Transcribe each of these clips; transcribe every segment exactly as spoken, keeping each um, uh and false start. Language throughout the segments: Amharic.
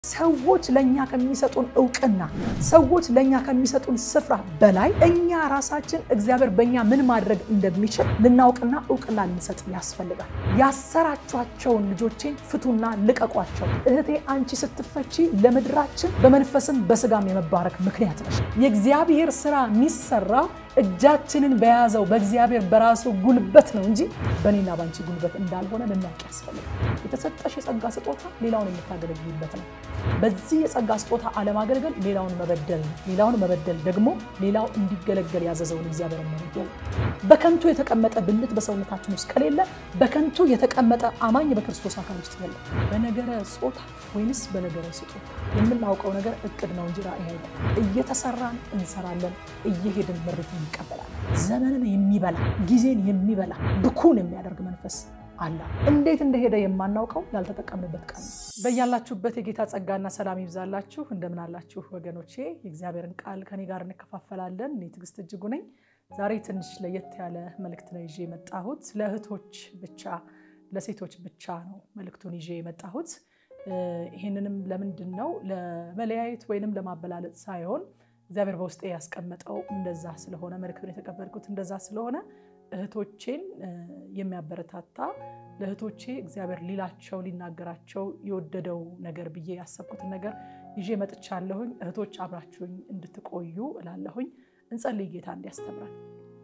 ሰዎች ለኛ ከሚሰጡን ዕውቅና ሰዎች ለኛ ከሚሰጡን ስፍራ በላይ እኛ ራሳችን እግዚአብሔር በእኛ ምን ማድረግ እንደሚችል ልናውቅና ዕውቅና ልንሰጥ ያስፈልጋል። ያሰራቿቸውን ልጆቼን ፍቱና ልቀቋቸው። እህቴ አንቺ ስትፈቺ ለምድራችን በመንፈስም በስጋም የመባረክ ምክንያት ነሽ። የእግዚአብሔር ሥራ የሚሰራው እጃችንን በያዘው በእግዚአብሔር በራሱ ጉልበት ነው እንጂ በእኔና ባንቺ ጉልበት እንዳልሆነ ልናውቅ ያስፈልጋል። የተሰጠሽ የጸጋ ስጦታ ሌላውን የምታገለግልበት ነው። በዚህ የጸጋ ስጦታ አለማገልገል ሌላውን መበደል ነው። ሌላውን መበደል ደግሞ ሌላው እንዲገለገል ያዘዘውን እግዚአብሔር መበደል። በከንቱ የተቀመጠ ብልት በሰውነታችን ውስጥ ከሌለ በከንቱ የተቀመጠ አማኝ በክርስቶስ አካል ውስጥ የለም። በነገረ ጾታ ወይንስ በነገረ ስጦታ የምናውቀው ነገር እቅድ ነው እንጂ ራእይ አይደለም። እየተሰራን እንሰራለን፣ እየሄድን ምርት እንቀበላለን። ዘመንን የሚበላ ጊዜን የሚበላ ብኩን የሚያደርግ መንፈስ አለ። እንዴት እንደሄደ የማናውቀው ያልተጠቀምንበት ቃል ነው። በእያላችሁበት የጌታ ጸጋና ሰላም ይብዛላችሁ። እንደምን አላችሁ ወገኖቼ? የእግዚአብሔርን ቃል ከኔ ጋር እንከፋፈላለን። እኔ ትዕግስት እጅጉ ነኝ። ዛሬ ትንሽ ለየት ያለ መልእክት ነው ይዤ የመጣሁት። ለእህቶች ብቻ ለሴቶች ብቻ ነው መልእክቱን ይዤ የመጣሁት። ይሄንንም ለምንድን ነው ለመለያየት ወይንም ለማበላለጥ ሳይሆን እግዚአብሔር በውስጤ ያስቀመጠው እንደዛ ስለሆነ መልእክቱን የተቀበልኩት እንደዛ ስለሆነ እህቶቼን የሚያበረታታ ለእህቶቼ እግዚአብሔር ሊላቸው ሊናገራቸው የወደደው ነገር ብዬ ያሰብኩት ነገር ይዤ መጥቻለሁኝ። እህቶች አብራችሁኝ እንድትቆዩ እላለሁኝ። እንጸልይ ጌታ እንዲያስተምረን።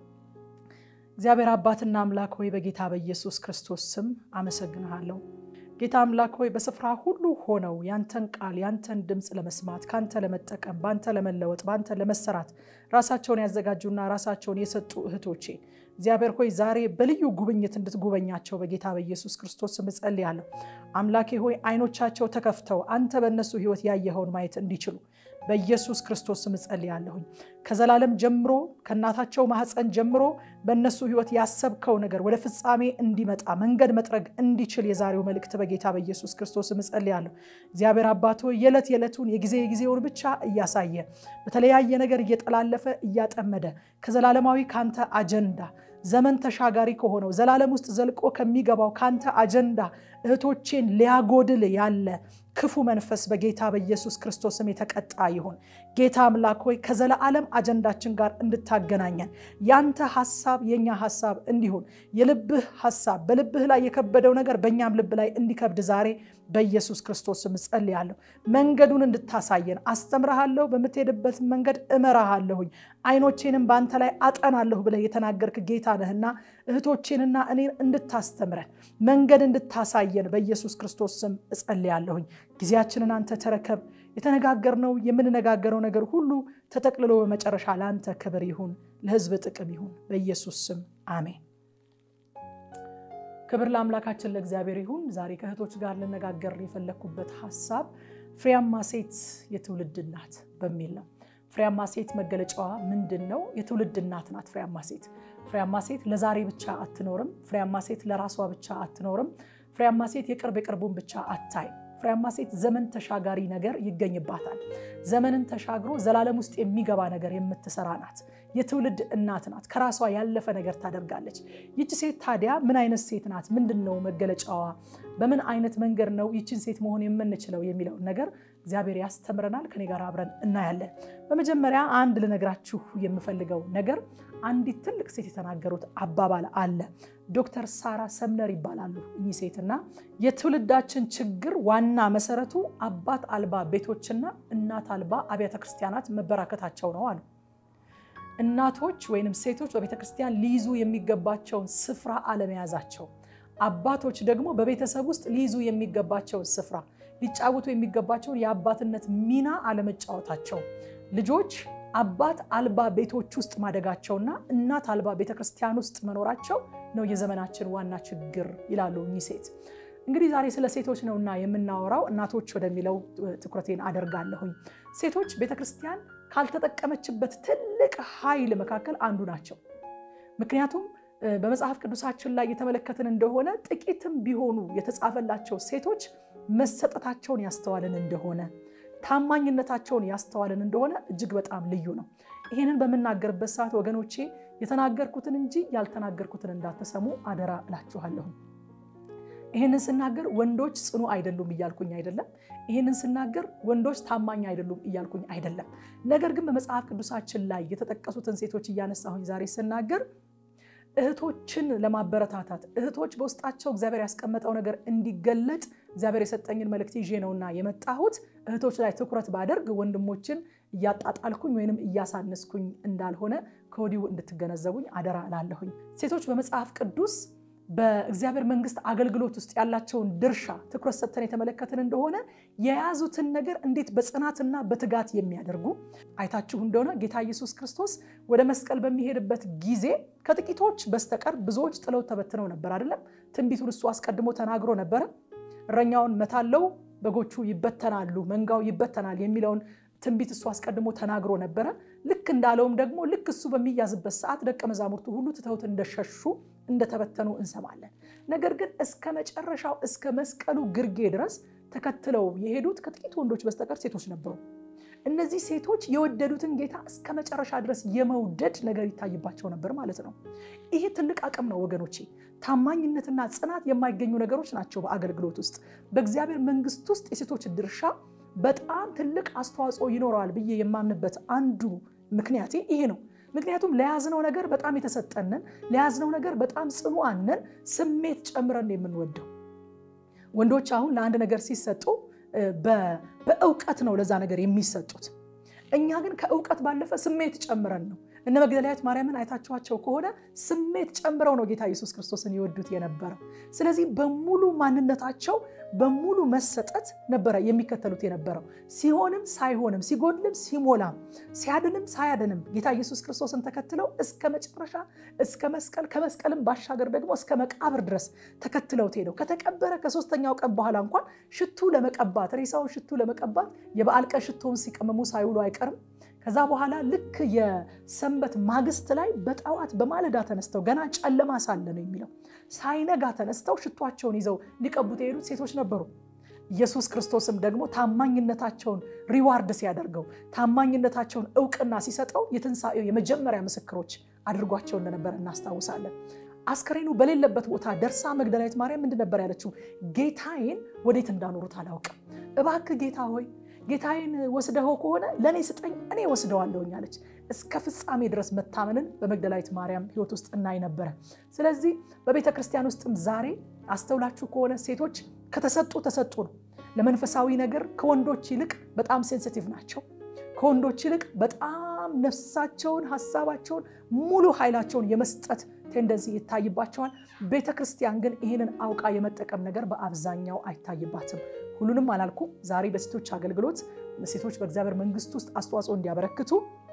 እግዚአብሔር አባትና አምላክ ሆይ በጌታ በኢየሱስ ክርስቶስ ስም አመሰግንሃለሁ። ጌታ አምላክ ሆይ በስፍራ ሁሉ ሆነው ያንተን ቃል ያንተን ድምጽ ለመስማት ካንተ ለመጠቀም ባንተ ለመለወጥ ባንተ ለመሰራት ራሳቸውን ያዘጋጁና ራሳቸውን የሰጡ እህቶቼ እግዚአብሔር ሆይ ዛሬ በልዩ ጉብኝት እንድትጎበኛቸው በጌታ በኢየሱስ ክርስቶስ ስም ጸልያለሁ። አምላኬ ሆይ አይኖቻቸው ተከፍተው አንተ በእነሱ ህይወት ያየኸውን ማየት እንዲችሉ በኢየሱስ ክርስቶስ ስም ጸልያለሁ። ከዘላለም ጀምሮ ከናታቸው ማህፀን ጀምሮ በእነሱ ህይወት ያሰብከው ነገር ወደ ፍጻሜ እንዲመጣ መንገድ መጥረግ እንዲችል የዛሬው መልእክት በጌታ በኢየሱስ ክርስቶስ ስም ጸልያለሁ። እግዚአብሔር አባቶ የለት የለቱን የጊዜ የጊዜውን ብቻ እያሳየ በተለያየ ነገር እየተላለፈ እያጠመደ ከዘላለማዊ ካንተ አጀንዳ ዘመን ተሻጋሪ ከሆነው ዘላለም ውስጥ ዘልቆ ከሚገባው ካንተ አጀንዳ እህቶቼን ሊያጎድል ያለ ክፉ መንፈስ በጌታ በኢየሱስ ክርስቶስም የተቀጣ ይሁን። ጌታ አምላክ ሆይ ከዘላለም አጀንዳችን ጋር እንድታገናኘን ያንተ ሐሳብ የኛ ሐሳብ እንዲሆን የልብህ ሐሳብ በልብህ ላይ የከበደው ነገር በእኛም ልብ ላይ እንዲከብድ ዛሬ በኢየሱስ ክርስቶስም ጸልያለሁ። መንገዱን እንድታሳየን አስተምራለሁ። በመተደበት መንገድ እመራሃለሁ። አይኖቼንም ባንተ ላይ አጠናለሁ ብለህ የተናገርክ ጌታ ነህና እህቶቼንና እኔን እንድታስተምረን መንገድ እንድታሳየን በኢየሱስ ክርስቶስም ጸልያለሁ። ጊዜያችንን አንተ ተረከብ። የተነጋገርነው የምንነጋገረው ነገር ሁሉ ተጠቅልሎ በመጨረሻ ለአንተ ክብር ይሁን፣ ለሕዝብ ጥቅም ይሁን በኢየሱስ ስም አሜን። ክብር ለአምላካችን ለእግዚአብሔር ይሁን። ዛሬ ከእህቶች ጋር ልነጋገር የፈለኩበት ሐሳብ ፍሬያማ ሴት የትውልድ እናት በሚል ነው። ፍሬያማ ሴት መገለጫዋ ምንድነው? የትውልድ እናት ናት። ፍሬያማ ሴት ፍሬያማ ሴት ለዛሬ ብቻ አትኖርም። ፍሬያማ ሴት ለራሷ ብቻ አትኖርም። ፍሬያማ ሴት የቅርብ የቅርቡን ብቻ አታይ። ፍሬያማ ሴት ዘመን ተሻጋሪ ነገር ይገኝባታል። ዘመንን ተሻግሮ ዘላለም ውስጥ የሚገባ ነገር የምትሰራ ናት። የትውልድ እናት ናት። ከራሷ ያለፈ ነገር ታደርጋለች። ይህች ሴት ታዲያ ምን አይነት ሴት ናት? ምንድነው መገለጫዋ? በምን አይነት መንገድ ነው ይህችን ሴት መሆን የምንችለው የሚለው ነገር እግዚአብሔር ያስተምረናል። ከኔ ጋር አብረን እናያለን። በመጀመሪያ አንድ ልነግራችሁ የምፈልገው ነገር አንዲት ትልቅ ሴት የተናገሩት አባባል አለ። ዶክተር ሳራ ሰምነር ይባላሉ እኚህ ሴትና የትውልዳችን ችግር ዋና መሰረቱ አባት አልባ ቤቶችና እናት አልባ አብያተ ክርስቲያናት መበራከታቸው ነው አሉ። እናቶች ወይንም ሴቶች በቤተክርስቲያን ሊይዙ የሚገባቸውን ስፍራ አለመያዛቸው፣ አባቶች ደግሞ በቤተሰብ ውስጥ ሊይዙ የሚገባቸውን ስፍራ ሊጫወቱ የሚገባቸውን የአባትነት ሚና አለመጫወታቸው፣ ልጆች አባት አልባ ቤቶች ውስጥ ማደጋቸውና እናት አልባ ቤተክርስቲያን ውስጥ መኖራቸው ነው የዘመናችን ዋና ችግር ይላሉ እኚህ ሴት። እንግዲህ ዛሬ ስለ ሴቶች ነውና የምናወራው። እናቶች ወደሚለው ትኩረቴን አደርጋለሁኝ። ሴቶች ቤተክርስቲያን ካልተጠቀመችበት ትልቅ ኃይል መካከል አንዱ ናቸው። ምክንያቱም በመጽሐፍ ቅዱሳችን ላይ የተመለከትን እንደሆነ ጥቂትም ቢሆኑ የተጻፈላቸው ሴቶች መሰጠታቸውን ያስተዋልን እንደሆነ ታማኝነታቸውን ያስተዋልን እንደሆነ እጅግ በጣም ልዩ ነው። ይሄንን በመናገርበት ሰዓት ወገኖቼ የተናገርኩትን እንጂ ያልተናገርኩትን እንዳትሰሙ አደራ እላችኋለሁ። ይሄንን ስናገር ወንዶች ጽኑ አይደሉም እያልኩኝ አይደለም ይሄንን ስናገር ወንዶች ታማኝ አይደሉም እያልኩኝ አይደለም ነገር ግን በመጽሐፍ ቅዱሳችን ላይ የተጠቀሱትን ሴቶች እያነሳሁኝ ዛሬ ስናገር እህቶችን ለማበረታታት እህቶች በውስጣቸው እግዚአብሔር ያስቀመጠው ነገር እንዲገለጥ እግዚአብሔር የሰጠኝን መልእክት ይዤ ነውና የመጣሁት እህቶች ላይ ትኩረት ባደርግ ወንድሞችን ያጣጣልኩኝ ወይንም ያሳነስኩኝ እንዳልሆነ ከወዲሁ እንድትገነዘቡኝ አደራ እላለሁኝ ሴቶች በመጽሐፍ ቅዱስ በእግዚአብሔር መንግስት አገልግሎት ውስጥ ያላቸውን ድርሻ ትኩረት ሰጥተን የተመለከትን እንደሆነ የያዙትን ነገር እንዴት በጽናትና በትጋት የሚያደርጉ አይታችሁ እንደሆነ ጌታ ኢየሱስ ክርስቶስ ወደ መስቀል በሚሄድበት ጊዜ ከጥቂቶች በስተቀር ብዙዎች ጥለው ተበትነው ነበር አይደለም ትንቢቱን እሱ አስቀድሞ ተናግሮ ነበር እረኛውን መታለው በጎቹ ይበተናሉ መንጋው ይበተናል የሚለውን ትንቢት እሱ አስቀድሞ ተናግሮ ነበር ልክ እንዳለውም ደግሞ ልክ እሱ በሚያዝበት ሰዓት ደቀ መዛሙርቱ ሁሉ ትተውት እንደሸሹ እንደተበተኑ እንሰማለን ነገር ግን እስከ መጨረሻው እስከ መስቀሉ ግርጌ ድረስ ተከትለው የሄዱት ከጥቂት ወንዶች በስተቀር ሴቶች ነበሩ እነዚህ ሴቶች የወደዱትን ጌታ እስከ መጨረሻ ድረስ የመውደድ ነገር ይታይባቸው ነበር ማለት ነው ይሄ ትልቅ አቅም ነው ወገኖቼ ታማኝነትና ጽናት የማይገኙ ነገሮች ናቸው በአገልግሎት ውስጥ በእግዚአብሔር መንግስት ውስጥ የሴቶች ድርሻ በጣም ትልቅ አስተዋጽኦ ይኖራል ብዬ የማምንበት አንዱ ምክንያቴ ይሄ ነው ምክንያቱም ለያዝነው ነገር በጣም የተሰጠነን ለያዝነው ነገር በጣም ጽኑዓነን ስሜት ጨምረን የምንወደው ወንዶች አሁን ለአንድ ነገር ሲሰጡ በእውቀት ነው ለዛ ነገር የሚሰጡት እኛ ግን ከእውቀት ባለፈ ስሜት ጨምረን ነው እነ መግደላዊት ማርያምን አይታችኋቸው ከሆነ ስሜት ጨምረው ነው ጌታ ኢየሱስ ክርስቶስን ይወዱት የነበረው ስለዚህ በሙሉ ማንነታቸው በሙሉ መሰጠት ነበር የሚከተሉት የነበረው ሲሆንም ሳይሆንም ሲጎድልም ሲሞላም ሲያድንም ሳያድንም ጌታ ኢየሱስ ክርስቶስን ተከትለው እስከ መጨረሻ እስከ መስቀል ከመስቀልም ባሻገር ደግሞ እስከ መቃብር ድረስ ተከትለው ሄደው ከተቀበረ ከሶስተኛው ቀን በኋላ እንኳን ሽቱ ለመቀባት ሬሳውን ሽቱ ለመቀባት የበዓል ቀን ሽቶውን ሲቀመሙ ሳይውሉ አይቀርም ከዛ በኋላ ልክ የሰንበት ማግስት ላይ በጣዋት በማለዳ ተነስተው ገና ጨለማ ሳለ ነው የሚለው ሳይነጋ ተነስተው ሽቷቸውን ይዘው ሊቀቡት የሄዱት ሴቶች ነበሩ ኢየሱስ ክርስቶስም ደግሞ ታማኝነታቸውን ሪዋርድ ሲያደርገው ታማኝነታቸውን ዕውቅና ሲሰጠው የትንሳኤው የመጀመሪያ ምስክሮች አድርጓቸው እንደነበር እናስታውሳለን አስከሬኑ በሌለበት ቦታ ደርሳ መግደላዊት ማርያም ምንድን ነበር ያለችው ጌታዬን ወዴት እንዳኖሩት አላውቅም እባክህ ጌታ ሆይ ጌታዬን ወስደው ከሆነ ለኔ ስጠኝ እኔ ወስደዋለሁኝ አለች እስከ ፍጻሜ ድረስ መታመንን በመግደላዊት ማርያም ህይወት ውስጥ እናይ ነበር ስለዚህ በቤተ ክርስቲያን ውስጥም ዛሬ አስተውላችሁ ከሆነ ሴቶች ከተሰጡ ተሰጡ ነው ለመንፈሳዊ ነገር ከወንዶች ይልቅ በጣም ሴንሲቲቭ ናቸው ከወንዶች ይልቅ በጣም ነፍሳቸውን ሐሳባቸውን ሙሉ ኃይላቸውን የመስጠት ቴንደንሲ ይታይባቸዋል ቤተ ክርስቲያን ግን ይሄንን አውቃ የመጠቀም ነገር በአብዛኛው አይታይባትም ሁሉንም አላልኩ ዛሬ በሴቶች አገልግሎት ሴቶች በእግዚአብሔር መንግስት ውስጥ አስተዋጽኦ እንዲያበረክቱ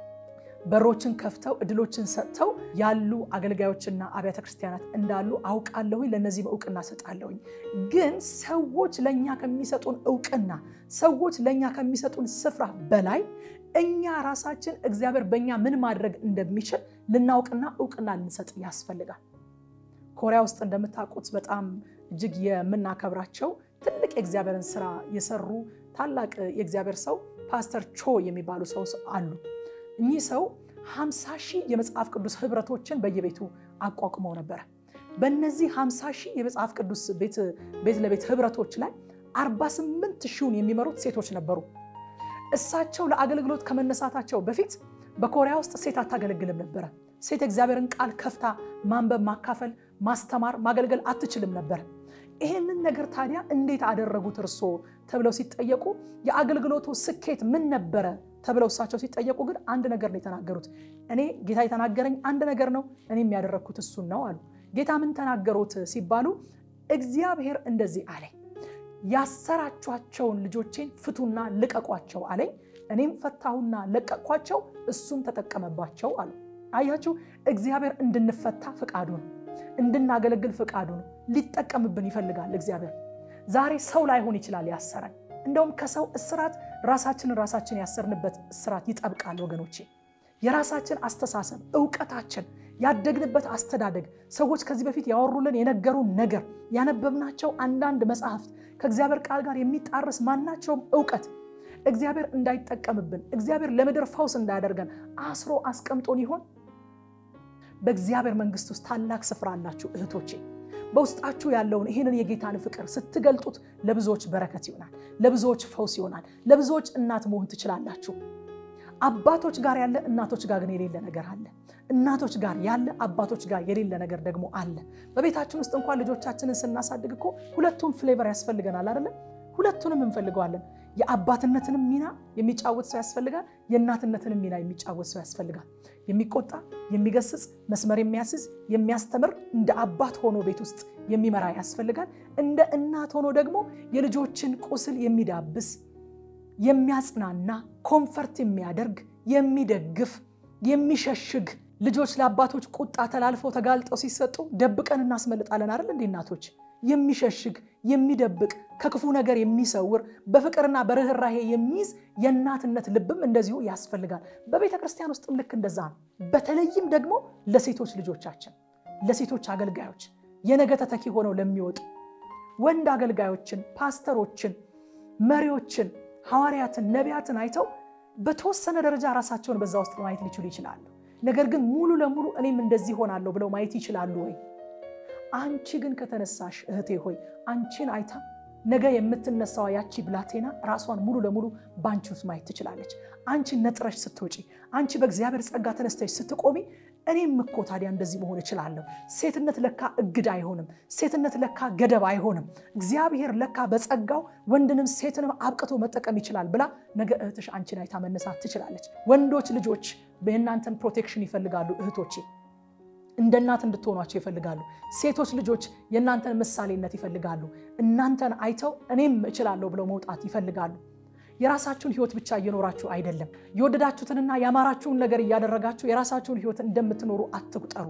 በሮችን ከፍተው እድሎችን ሰጥተው ያሉ አገልጋዮችና አብያተ ክርስቲያናት እንዳሉ አውቃለሁኝ ለነዚህ ዕውቅና ሰጣለሁኝ ግን ሰዎች ለኛ ከሚሰጡን ዕውቅና ሰዎች ለኛ ከሚሰጡን ስፍራ በላይ እኛ ራሳችን እግዚአብሔር በእኛ ምን ማድረግ እንደሚችል ልናውቅና ዕውቅና ልንሰጥ ያስፈልጋል ኮሪያ ውስጥ እንደምታውቁት በጣም እጅግ የምናከብራቸው ትልቅ የእግዚአብሔርን ስራ የሰሩ ታላቅ የእግዚአብሔር ሰው ፓስተር ቾ የሚባሉ ሰው አሉ እኚህ ሰው ሃምሳ ሺህ የመጽሐፍ ቅዱስ ህብረቶችን በየቤቱ አቋቁመው ነበር በእነዚህ ሃምሳ ሺህ የመጽሐፍ ቅዱስ ቤት ቤት ለቤት ህብረቶች ላይ አርባ ስምንት ሺውን የሚመሩት ሴቶች ነበሩ እሳቸው ለአገልግሎት ከመነሳታቸው በፊት በኮሪያ ውስጥ ሴት አታገለግልም ነበር ሴት እግዚአብሔርን ቃል ከፍታ ማንበብ ማካፈል ማስተማር ማገልገል አትችልም ነበር ይሄንን ነገር ታዲያ እንዴት አደረጉት እርሶ ተብለው ሲጠየቁ የአገልግሎቱ ስኬት ምን ነበር ተብለው እሳቸው ሲጠየቁ ግን አንድ ነገር ነው የተናገሩት እኔ ጌታ የተናገረኝ አንድ ነገር ነው እኔም ያደረኩት እሱ ነው አሉ ጌታ ምን ተናገሩት ሲባሉ እግዚአብሔር እንደዚህ አለኝ ያሰራቻቸውን ልጆቼን ፍቱና ልቀቋቸው አለኝ እኔም ፈታሁና ለቀቅኳቸው እሱም ተጠቀመባቸው አሉ አያችሁ እግዚአብሔር እንድንፈታ ፈቃዱ ነው እንድናገለግል ፈቃዱ ነው ሊጠቀምብን ይፈልጋል እግዚአብሔር ዛሬ ሰው ላይ ሆን ይችላል ያሰረን እንደውም ከሰው እስራት ራሳችንን ራሳችን ያሰርንበት እስራት ይጠብቃል ወገኖቼ የራሳችን አስተሳሰብ ዕውቀታችን ያደግንበት አስተዳደግ ሰዎች ከዚህ በፊት ያወሩልን የነገሩን ነገር ያነበብናቸው አንዳንድ መጽሐፍት ከእግዚአብሔር ቃል ጋር የሚጣረስ ማናቸውም ዕውቀት እግዚአብሔር እንዳይጠቀምብን እግዚአብሔር ለምድር ፈውስ እንዳያደርገን አስሮ አስቀምጦን ይሆን በእግዚአብሔር መንግስት ውስጥ ታላቅ ስፍራ አላችሁ እህቶቼ በውስጣችሁ ያለውን ይሄንን የጌታን ፍቅር ስትገልጡት ለብዙዎች በረከት ይሆናል፣ ለብዙዎች ፈውስ ይሆናል፣ ለብዙዎች እናት መሆን ትችላላችሁ። አባቶች ጋር ያለ እናቶች ጋር ግን የሌለ ነገር አለ። እናቶች ጋር ያለ አባቶች ጋር የሌለ ነገር ደግሞ አለ። በቤታችን ውስጥ እንኳን ልጆቻችንን ስናሳድግ እኮ ሁለቱም ፍሌቨር ያስፈልገናል አይደል? ሁለቱንም እንፈልገዋለን። የአባትነትንም ሚና የሚጫወት ሰው ያስፈልጋል፣ የእናትነትንም ሚና የሚጫወት ሰው ያስፈልጋል። የሚቆጣ፣ የሚገስጽ፣ መስመር የሚያስይዝ፣ የሚያስተምር እንደ አባት ሆኖ ቤት ውስጥ የሚመራ ያስፈልጋል። እንደ እናት ሆኖ ደግሞ የልጆችን ቁስል የሚዳብስ፣ የሚያጽናና፣ ኮምፈርት የሚያደርግ፣ የሚደግፍ፣ የሚሸሽግ። ልጆች ለአባቶች ቁጣ ተላልፈው ተጋልጠው ሲሰጡ ደብቀን እናስመልጣለን አይደል? እንደ እናቶች የሚሸሽግ፣ የሚደብቅ፣ ከክፉ ነገር የሚሰውር፣ በፍቅርና በርህራሄ የሚይዝ የእናትነት ልብም እንደዚሁ ያስፈልጋል። በቤተ ክርስቲያን ውስጥም ልክ እንደዛ ነው። በተለይም ደግሞ ለሴቶች ልጆቻችን፣ ለሴቶች አገልጋዮች፣ የነገ ተተኪ ሆነው ለሚወጡ ወንድ አገልጋዮችን፣ ፓስተሮችን፣ መሪዎችን፣ ሐዋርያትን፣ ነቢያትን አይተው በተወሰነ ደረጃ ራሳቸውን በዛ ውስጥ ማየት ሊችሉ ይችላሉ። ነገር ግን ሙሉ ለሙሉ እኔም እንደዚህ ሆናለሁ ብለው ማየት ይችላሉ ወይ? አንቺ ግን ከተነሳሽ እህቴ ሆይ አንቺን አይታ ነገ የምትነሳው ያቺ ብላቴና ራሷን ሙሉ ለሙሉ ባንቺ ውስጥ ማየት ትችላለች። አንቺ ነጥረሽ ስትወጪ፣ አንቺ በእግዚአብሔር ጸጋ ተነስተሽ ስትቆሚ እኔም እኮ ታዲያ እንደዚህ መሆን እችላለሁ። ሴትነት ለካ እግድ አይሆንም። ሴትነት ለካ ገደብ አይሆንም። እግዚአብሔር ለካ በጸጋው ወንድንም ሴትንም አብቅቶ መጠቀም ይችላል ብላ ነገ እህትሽ አንቺን አይታ መነሳት ትችላለች። ወንዶች ልጆች በእናንተን ፕሮቴክሽን ይፈልጋሉ። እህቶቼ እንደ እናት እንድትሆኗቸው ይፈልጋሉ። ሴቶች ልጆች የእናንተን ምሳሌነት ይፈልጋሉ። እናንተን አይተው እኔም እችላለሁ ብለው መውጣት ይፈልጋሉ። የራሳችሁን ህይወት ብቻ እየኖራችሁ አይደለም። የወደዳችሁትንና ያማራችሁን ነገር እያደረጋችሁ የራሳችሁን ህይወት እንደምትኖሩ አትቁጠሩ።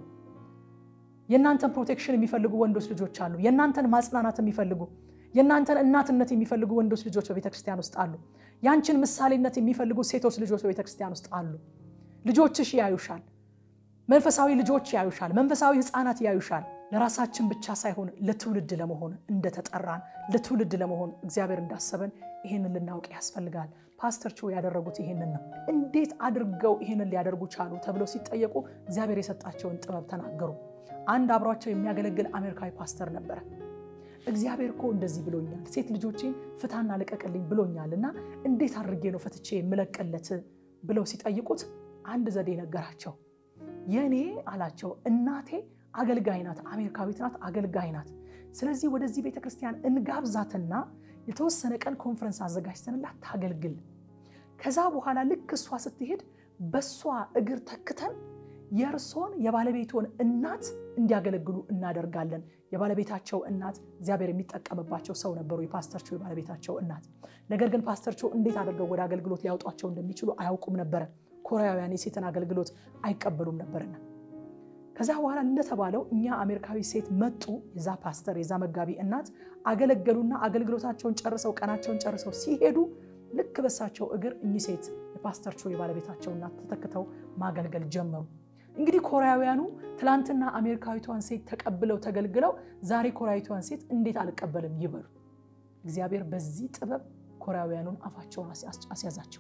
የእናንተን ፕሮቴክሽን የሚፈልጉ ወንዶች ልጆች አሉ። የእናንተን ማጽናናት የሚፈልጉ፣ የእናንተን እናትነት የሚፈልጉ ወንዶች ልጆች በቤተክርስቲያን ውስጥ አሉ። ያንቺን ምሳሌነት የሚፈልጉ ሴቶች ልጆች በቤተክርስቲያን ውስጥ አሉ። ልጆችሽ ያዩሻል። መንፈሳዊ ልጆች ያዩሻል። መንፈሳዊ ህፃናት ያዩሻል። ለራሳችን ብቻ ሳይሆን ለትውልድ ለመሆን እንደተጠራን፣ ለትውልድ ለመሆን እግዚአብሔር እንዳሰበን ይሄንን ልናውቅ ያስፈልጋል። ፓስተር ቾ ያደረጉት ይሄንን ነው። እንዴት አድርገው ይሄንን ሊያደርጉ ቻሉ ተብለው ሲጠየቁ እግዚአብሔር የሰጣቸውን ጥበብ ተናገሩ። አንድ አብሯቸው የሚያገለግል አሜሪካዊ ፓስተር ነበረ። እግዚአብሔር እኮ እንደዚህ ብሎኛል፣ ሴት ልጆቼን ፍታና ልቀቅልኝ ብሎኛልና እንዴት አድርጌ ነው ፈትቼ የምለቀለት ብለው ሲጠይቁት አንድ ዘዴ ነገራቸው። የኔ አላቸው እናቴ አገልጋይ ናት፣ አሜሪካዊት ናት፣ አገልጋይ ናት። ስለዚህ ወደዚህ ቤተክርስቲያን እንጋብዛትና የተወሰነ ቀን ኮንፈረንስ አዘጋጅተንላት ታገልግል። ከዛ በኋላ ልክ እሷ ስትሄድ በሷ እግር ተክተን የርሶን የባለቤቱን እናት እንዲያገለግሉ እናደርጋለን። የባለቤታቸው እናት እግዚአብሔር የሚጠቀምባቸው ሰው ነበሩ፣ የፓስተር ቾ የባለቤታቸው እናት። ነገር ግን ፓስተር ቾ እንዴት አድርገው ወደ አገልግሎት ሊያወጧቸው እንደሚችሉ አያውቁም ነበር። ኮሪያውያን የሴትን አገልግሎት አይቀበሉም ነበርና ከዛ በኋላ እንደተባለው እኛ አሜሪካዊ ሴት መጡ። የዛ ፓስተር የዛ መጋቢ እናት አገለገሉና አገልግሎታቸውን ጨርሰው ቀናቸውን ጨርሰው ሲሄዱ ልክ በሳቸው እግር እኚህ ሴት የፓስተር ቾ የባለቤታቸው እናት ተተክተው ማገልገል ጀመሩ። እንግዲህ ኮሪያውያኑ ትላንትና አሜሪካዊቷን ሴት ተቀብለው ተገልግለው ዛሬ ኮሪያዊቷን ሴት እንዴት አልቀበልም ይበሉ። እግዚአብሔር በዚህ ጥበብ ኮሪያውያኑን አፋቸውን አስያዛቸው።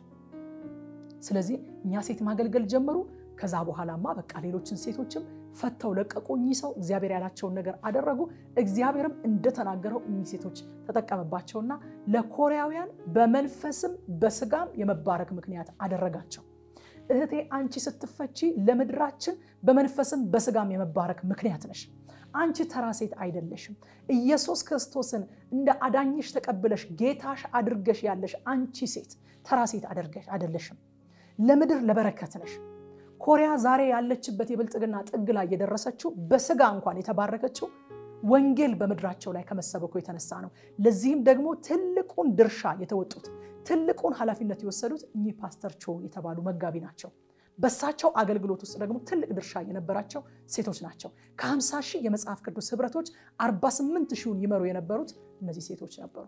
ስለዚህ እኛ ሴት ማገልገል ጀመሩ። ከዛ በኋላማ በቃ ሌሎችን ሴቶችም ፈተው ለቀቁ። እኚህ ሰው እግዚአብሔር ያላቸውን ነገር አደረጉ። እግዚአብሔርም እንደተናገረው እኚህ ሴቶች ተጠቀመባቸውና ለኮሪያውያን በመንፈስም በስጋም የመባረክ ምክንያት አደረጋቸው። እህቴ አንቺ ስትፈቺ ለምድራችን በመንፈስም በስጋም የመባረክ ምክንያት ነሽ። አንቺ ተራ ሴት አይደለሽም። ኢየሱስ ክርስቶስን እንደ አዳኝሽ ተቀብለሽ ጌታሽ አድርገሽ ያለሽ አንቺ ሴት ተራ ሴት አድርገሽ አይደለሽም። ለምድር ለበረከት ነሽ። ኮሪያ ዛሬ ያለችበት የብልጽግና ጥግ ላይ የደረሰችው በስጋ እንኳን የተባረከችው ወንጌል በመድራቸው ላይ ከመሰበኩ የተነሳ ነው። ለዚህም ደግሞ ትልቁን ድርሻ የተወጡት ትልቁን ኃላፊነት የወሰዱት እኚህ ፓስተር ቾ የተባሉ መጋቢ ናቸው። በሳቸው አገልግሎት ውስጥ ደግሞ ትልቅ ድርሻ የነበራቸው ሴቶች ናቸው። ከ50 ሺህ የመጽሐፍ ቅዱስ ህብረቶች አርባ ስምንት ሺውን ይመሩ የነበሩት እነዚህ ሴቶች ነበሩ።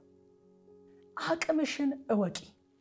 አቅምሽን እወቂ።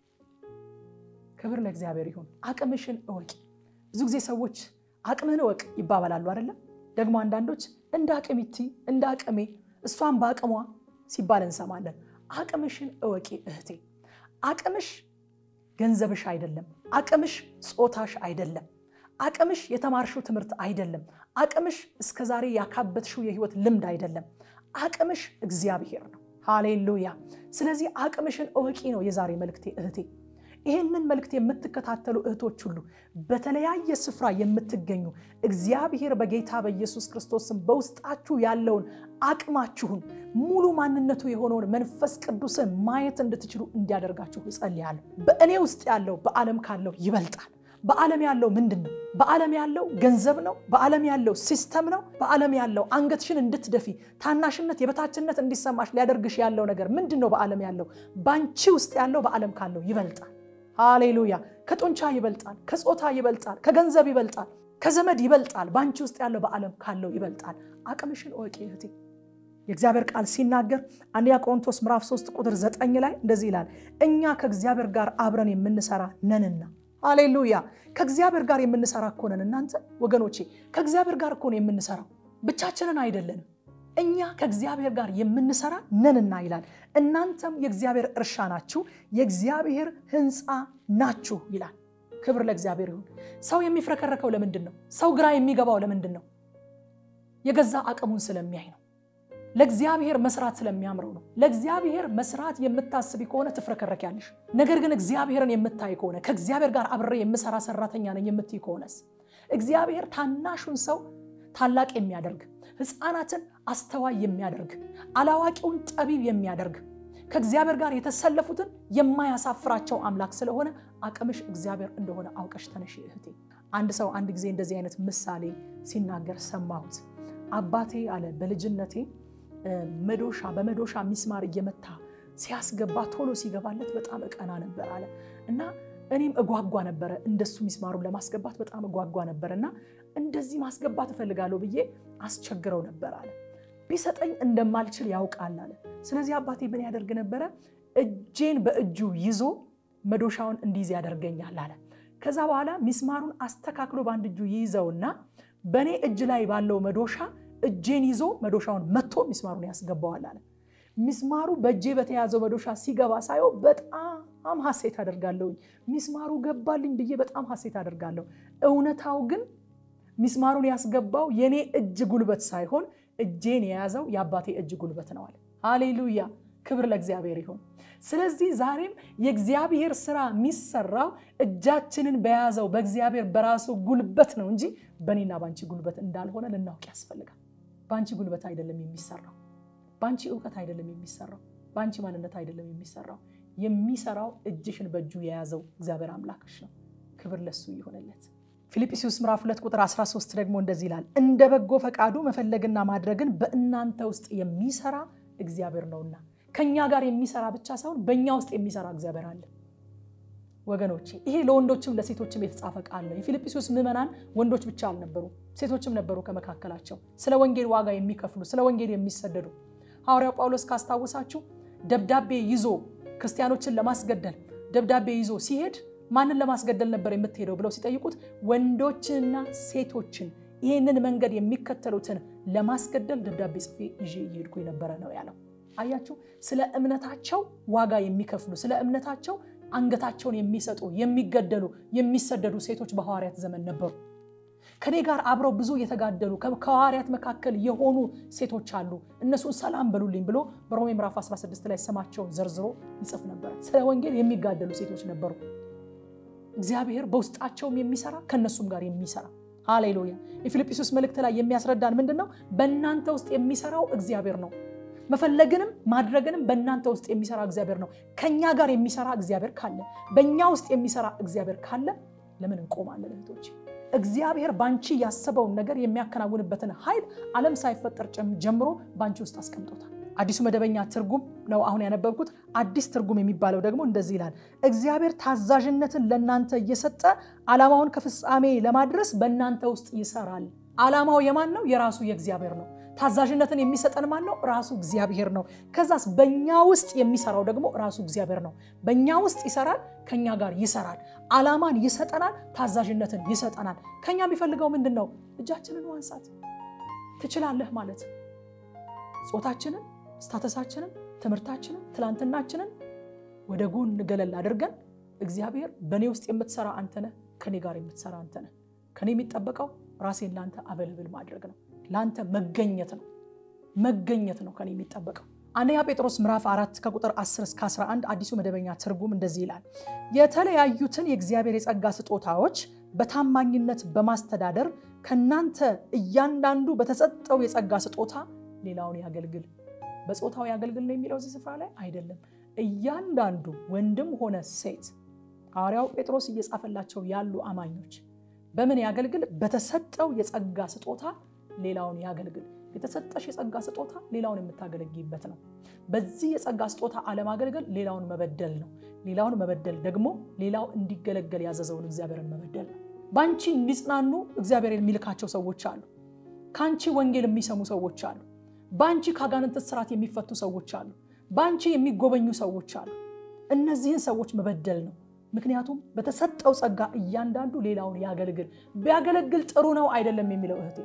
ክብር ለእግዚአብሔር ይሁን። አቅምሽን እወቂ። ብዙ ጊዜ ሰዎች አቅምህን እወቅ ይባባላሉ አይደለም? ደግሞ አንዳንዶች እንደ አቅሚቲ እንደ አቅሜ እሷን በአቅሟ ሲባል እንሰማለን። አቅምሽን እወቂ እህቴ። አቅምሽ ገንዘብሽ አይደለም። አቅምሽ ጾታሽ አይደለም። አቅምሽ የተማርሽው ትምህርት አይደለም አቅምሽ እስከዛሬ ያካበትሽው የህይወት ልምድ አይደለም አቅምሽ እግዚአብሔር ነው ሃሌሉያ ስለዚህ አቅምሽን እወቂ ነው የዛሬ መልእክቴ እህቴ ይሄንን መልእክት የምትከታተሉ እህቶች ሁሉ በተለያየ ስፍራ የምትገኙ እግዚአብሔር በጌታ በኢየሱስ ክርስቶስም በውስጣችሁ ያለውን አቅማችሁን ሙሉ ማንነቱ የሆነውን መንፈስ ቅዱስን ማየት እንድትችሉ እንዲያደርጋችሁ እጸልያለሁ በእኔ ውስጥ ያለው በዓለም ካለው ይበልጣል በዓለም ያለው ምንድነው በዓለም ያለው ገንዘብ ነው በዓለም ያለው ሲስተም ነው በዓለም ያለው አንገትሽን እንድትደፊ ታናሽነት የበታችነት እንዲሰማሽ ሊያደርግሽ ያለው ነገር ምንድነው በዓለም ያለው ባንቺ ውስጥ ያለው በዓለም ካለው ይበልጣል ሃሌሉያ ከጡንቻ ይበልጣል ከጾታ ይበልጣል ከገንዘብ ይበልጣል ከዘመድ ይበልጣል ባንቺ ውስጥ ያለው በዓለም ካለው ይበልጣል አቅምሽን ወቂ እህቴ የእግዚአብሔር ቃል ሲናገር አንደኛ ቆሮንቶስ ምዕራፍ ሶስት ቁጥር ዘጠኝ ላይ እንደዚህ ይላል እኛ ከእግዚአብሔር ጋር አብረን የምንሰራ ነንና ሃሌሉያ ከእግዚአብሔር ጋር የምንሰራ ኮነን እናንተ ወገኖቼ ከእግዚአብሔር ጋር ኮነ የምንሰራው ብቻችንን አይደለንም እኛ ከእግዚአብሔር ጋር የምንሰራ ነንና ይላል እናንተም የእግዚአብሔር እርሻ ናችሁ የእግዚአብሔር ህንጻ ናችሁ ይላል ክብር ለእግዚአብሔር ይሁን ሰው የሚፍረከረከው ለምንድን ነው ሰው ግራ የሚገባው ለምንድን ነው የገዛ አቅሙን ስለሚያይ ነው ለእግዚአብሔር መስራት ስለሚያምረው ነው ለእግዚአብሔር መስራት የምታስቢ ከሆነ ትፍረከረኪያለሽ ነገር ግን እግዚአብሔርን የምታይ ከሆነ ከእግዚአብሔር ጋር አብሬ የምሰራ ሰራተኛ ነኝ የምትይ ከሆነስ እግዚአብሔር ታናሹን ሰው ታላቅ የሚያደርግ ህፃናትን አስተዋይ የሚያደርግ አላዋቂውን ጠቢብ የሚያደርግ ከእግዚአብሔር ጋር የተሰለፉትን የማያሳፍራቸው አምላክ ስለሆነ አቅምሽ እግዚአብሔር እንደሆነ አውቀሽ ተነሺ እህቴ አንድ ሰው አንድ ጊዜ እንደዚህ አይነት ምሳሌ ሲናገር ሰማሁት አባቴ አለ በልጅነቴ መዶሻ በመዶሻ ሚስማር እየመታ ሲያስገባ ቶሎ ሲገባለት በጣም እቀና ነበር አለ እና እኔም እጓጓ ነበር እንደሱ ሚስማሩን ለማስገባት በጣም እጓጓ ነበርና እንደዚህ ማስገባት እፈልጋለሁ ብዬ አስቸግረው ነበር አለ ቢሰጠኝ እንደማልችል ያውቃል አለ ስለዚህ አባቴ ምን ያደርግ ነበር እጄን በእጁ ይዞ መዶሻውን እንዲይዝ ያደርገኛል አለ ከዛ በኋላ ሚስማሩን አስተካክሎ ባንድ እጁ ይይዘውና በኔ እጅ ላይ ባለው መዶሻ እጄን ይዞ መዶሻውን መጥቶ ሚስማሩን ያስገባዋል አለ ሚስማሩ በእጄ በተያዘው መዶሻ ሲገባ ሳይው በጣም ሐሴት አደርጋለሁ ሚስማሩ ገባልኝ ብዬ በጣም ሐሴት አደርጋለሁ እውነታው ግን ሚስማሩን ያስገባው የኔ እጅ ጉልበት ሳይሆን እጄን የያዘው ያባቴ እጅ ጉልበት ነው አለ ሃሌሉያ ክብር ለእግዚአብሔር ይሁን ስለዚህ ዛሬም የእግዚአብሔር ሥራ ሚሰራው እጃችንን በያዘው በእግዚአብሔር በራሱ ጉልበት ነው እንጂ በእኔና ባንቺ ጉልበት እንዳልሆነ ልናውቅ ያስፈልጋል ባንቺ ጉልበት አይደለም የሚሰራው ባንቺ ዕውቀት አይደለም የሚሰራው ባንቺ ማንነት አይደለም የሚሰራው የሚሰራው እጅሽን በእጁ የያዘው እግዚአብሔር አምላክሽ ነው ክብር ለሱ ይሁንለት ፊልጵስዩስ ምዕራፍ ሁለት ቁጥር አስራ ሶስት ደግሞ እንደዚህ ይላል እንደ በጎ ፈቃዱ መፈለግና ማድረግን በእናንተ ውስጥ የሚሰራ እግዚአብሔር ነውና ከኛ ጋር የሚሰራ ብቻ ሳይሆን በእኛ ውስጥ የሚሰራ እግዚአብሔር አለ ወገኖቼ ይሄ ለወንዶችም ለሴቶችም የተጻፈ ቃል ነው የፊልጵስዩስ ምዕመናን ወንዶች ብቻ አልነበሩ ሴቶችም ነበሩ ከመካከላቸው ስለ ወንጌል ዋጋ የሚከፍሉ ስለ ወንጌል የሚሰደዱ ሐዋርያው ጳውሎስ ካስታወሳችሁ ደብዳቤ ይዞ ክርስቲያኖችን ለማስገደል ደብዳቤ ይዞ ሲሄድ ማንን ለማስገደል ነበር የምትሄደው ብለው ሲጠይቁት ወንዶችንና ሴቶችን ይሄንን መንገድ የሚከተሉትን ለማስገደል ደብዳቤ ጽፌ ይዤ ይሄድኩ ነበር ነው ያለው አያችሁ ስለ እምነታቸው ዋጋ የሚከፍሉ ስለ እምነታቸው አንገታቸውን የሚሰጡ የሚገደሉ የሚሰደዱ ሴቶች በሐዋርያት ዘመን ነበሩ ከኔ ጋር አብረው ብዙ የተጋደሉ ከሐዋርያት መካከል የሆኑ ሴቶች አሉ እነሱን ሰላም በሉልኝ ብሎ በሮሜ ምዕራፍ አስራ ስድስት ላይ ስማቸውን ዘርዝሮ ይጽፍ ነበር ስለ ወንጌል የሚጋደሉ ሴቶች ነበሩ እግዚአብሔር በውስጣቸውም የሚሰራ ከነሱም ጋር የሚሰራ ሃሌሉያ የፊልጵስዩስ መልእክት ላይ የሚያስረዳን ምንድነው በእናንተ ውስጥ የሚሰራው እግዚአብሔር ነው መፈለግንም ማድረግንም በእናንተ ውስጥ የሚሰራ እግዚአብሔር ነው ከኛ ጋር የሚሰራ እግዚአብሔር ካለ በእኛ ውስጥ የሚሰራ እግዚአብሔር ካለ ለምን እንቆማለን እህቶች እግዚአብሔር ባንቺ ያሰበውን ነገር የሚያከናውንበትን ኃይል ዓለም ሳይፈጠር ጀምሮ ባንቺ ውስጥ አስቀምጦታል አዲሱ መደበኛ ትርጉም ነው አሁን ያነበብኩት አዲስ ትርጉም የሚባለው ደግሞ እንደዚህ ይላል እግዚአብሔር ታዛዥነትን ለናንተ እየሰጠ ዓላማውን ከፍጻሜ ለማድረስ በእናንተ ውስጥ ይሰራል ዓላማው የማን ነው የራሱ የእግዚአብሔር ነው ታዛዥነትን የሚሰጠን ማን ነው ራሱ እግዚአብሔር ነው ከዛስ በእኛ ውስጥ የሚሰራው ደግሞ ራሱ እግዚአብሔር ነው በእኛ ውስጥ ይሰራል ከኛ ጋር ይሰራል ዓላማን ይሰጠናል ታዛዥነትን ይሰጠናል ከኛ የሚፈልገው ምንድነው እጃችንን ማንሳት ትችላለህ ማለት ጾታችንን ስታተሳችንን ትምርታችንን ትላንትናችንን ወደ ጎን ገለል አድርገን እግዚአብሔር በኔ ውስጥ የምትሰራ አንተ ነህ ከኔ ጋር የምትሰራ አንተ ነህ ከኔ የሚጠበቀው ራሴን ላንተ አበልብል ማድረግ ነው ላንተ መገኘት ነው መገኘት ነው ከኔ የሚጠበቀው አንደኛ ጴጥሮስ ምዕራፍ አራት ከቁጥር አስር እስከ አስራ አንድ አዲሱ መደበኛ ትርጉም እንደዚህ ይላል የተለያዩትን የእግዚአብሔር የጸጋ ስጦታዎች በታማኝነት በማስተዳደር ከናንተ እያንዳንዱ በተሰጠው የጸጋ ስጦታ ሌላውን ያገልግል በጾታው ያገልግል ነው የሚለው እዚህ ስፍራ ላይ አይደለም እያንዳንዱ ወንድም ሆነ ሴት ሐዋርያው ጴጥሮስ እየጻፈላቸው ያሉ አማኞች በምን ያገልግል በተሰጠው የጸጋ ስጦታ ሌላውን ያገልግል የተሰጠሽ የጸጋ ስጦታ ሌላውን የምታገለግይበት ነው በዚህ የጸጋ ስጦታ ዓለም አገልግል ሌላውን መበደል ነው ሌላውን መበደል ደግሞ ሌላው እንዲገለገል ያዘዘውን እግዚአብሔርን መበደል ነው ባንቺ እንዲጽናኑ እግዚአብሔር የሚልካቸው ሰዎች አሉ ካንቺ ወንጌል የሚሰሙ ሰዎች አሉ ባንቺ ካጋንንት ስራት የሚፈቱ ሰዎች አሉ ባንቺ የሚጎበኙ ሰዎች አሉ እነዚህን ሰዎች መበደል ነው ምክንያቱም በተሰጠው ጸጋ እያንዳንዱ ሌላውን ያገልግል ቢያገለግል ጥሩ ነው አይደለም የሚለው እህቴ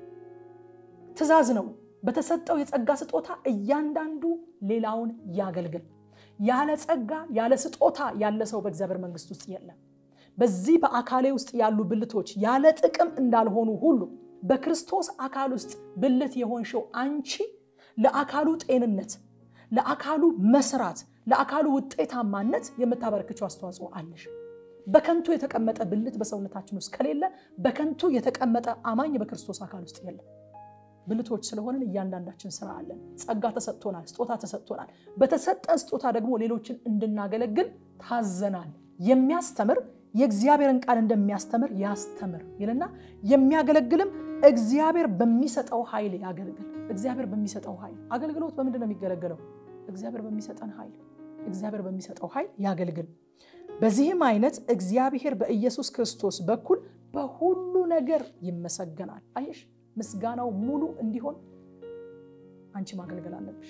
ትእዛዝ ነው በተሰጠው የጸጋ ስጦታ እያንዳንዱ ሌላውን ያገልግል ያለ ጸጋ ያለ ስጦታ ያለ ሰው በእግዚአብሔር መንግስት ውስጥ የለም በዚህ በአካሌ ውስጥ ያሉ ብልቶች ያለ ጥቅም እንዳልሆኑ ሁሉ በክርስቶስ አካል ውስጥ ብልት የሆንሽው አንቺ ለአካሉ ጤንነት ለአካሉ መስራት ለአካሉ ውጤታማነት የምታበረክቸው አስተዋጽኦ አለሽ በከንቱ የተቀመጠ ብልት በሰውነታችን ውስጥ ከሌለ በከንቱ የተቀመጠ አማኝ በክርስቶስ አካል ውስጥ የለም ብልቶች ስለሆነን እያንዳንዳችን ስራ አለን ጸጋ ተሰጥቶናል ስጦታ ተሰጥቶናል በተሰጠን ስጦታ ደግሞ ሌሎችን እንድናገለግል ታዘናል የሚያስተምር የእግዚአብሔርን ቃል እንደሚያስተምር ያስተምር ይልና የሚያገለግልም እግዚአብሔር በሚሰጠው ኃይል ያገለግል እግዚአብሔር በሚሰጠው ኃይል አገልግሎት በምንድን ነው የሚገለገለው እግዚአብሔር በሚሰጠን ኃይል እግዚአብሔር በሚሰጠው ኃይል ያገልግል በዚህም አይነት እግዚአብሔር በኢየሱስ ክርስቶስ በኩል በሁሉ ነገር ይመሰገናል አይሽ ምስጋናው ሙሉ እንዲሆን አንቺ ማገልገል አለብሽ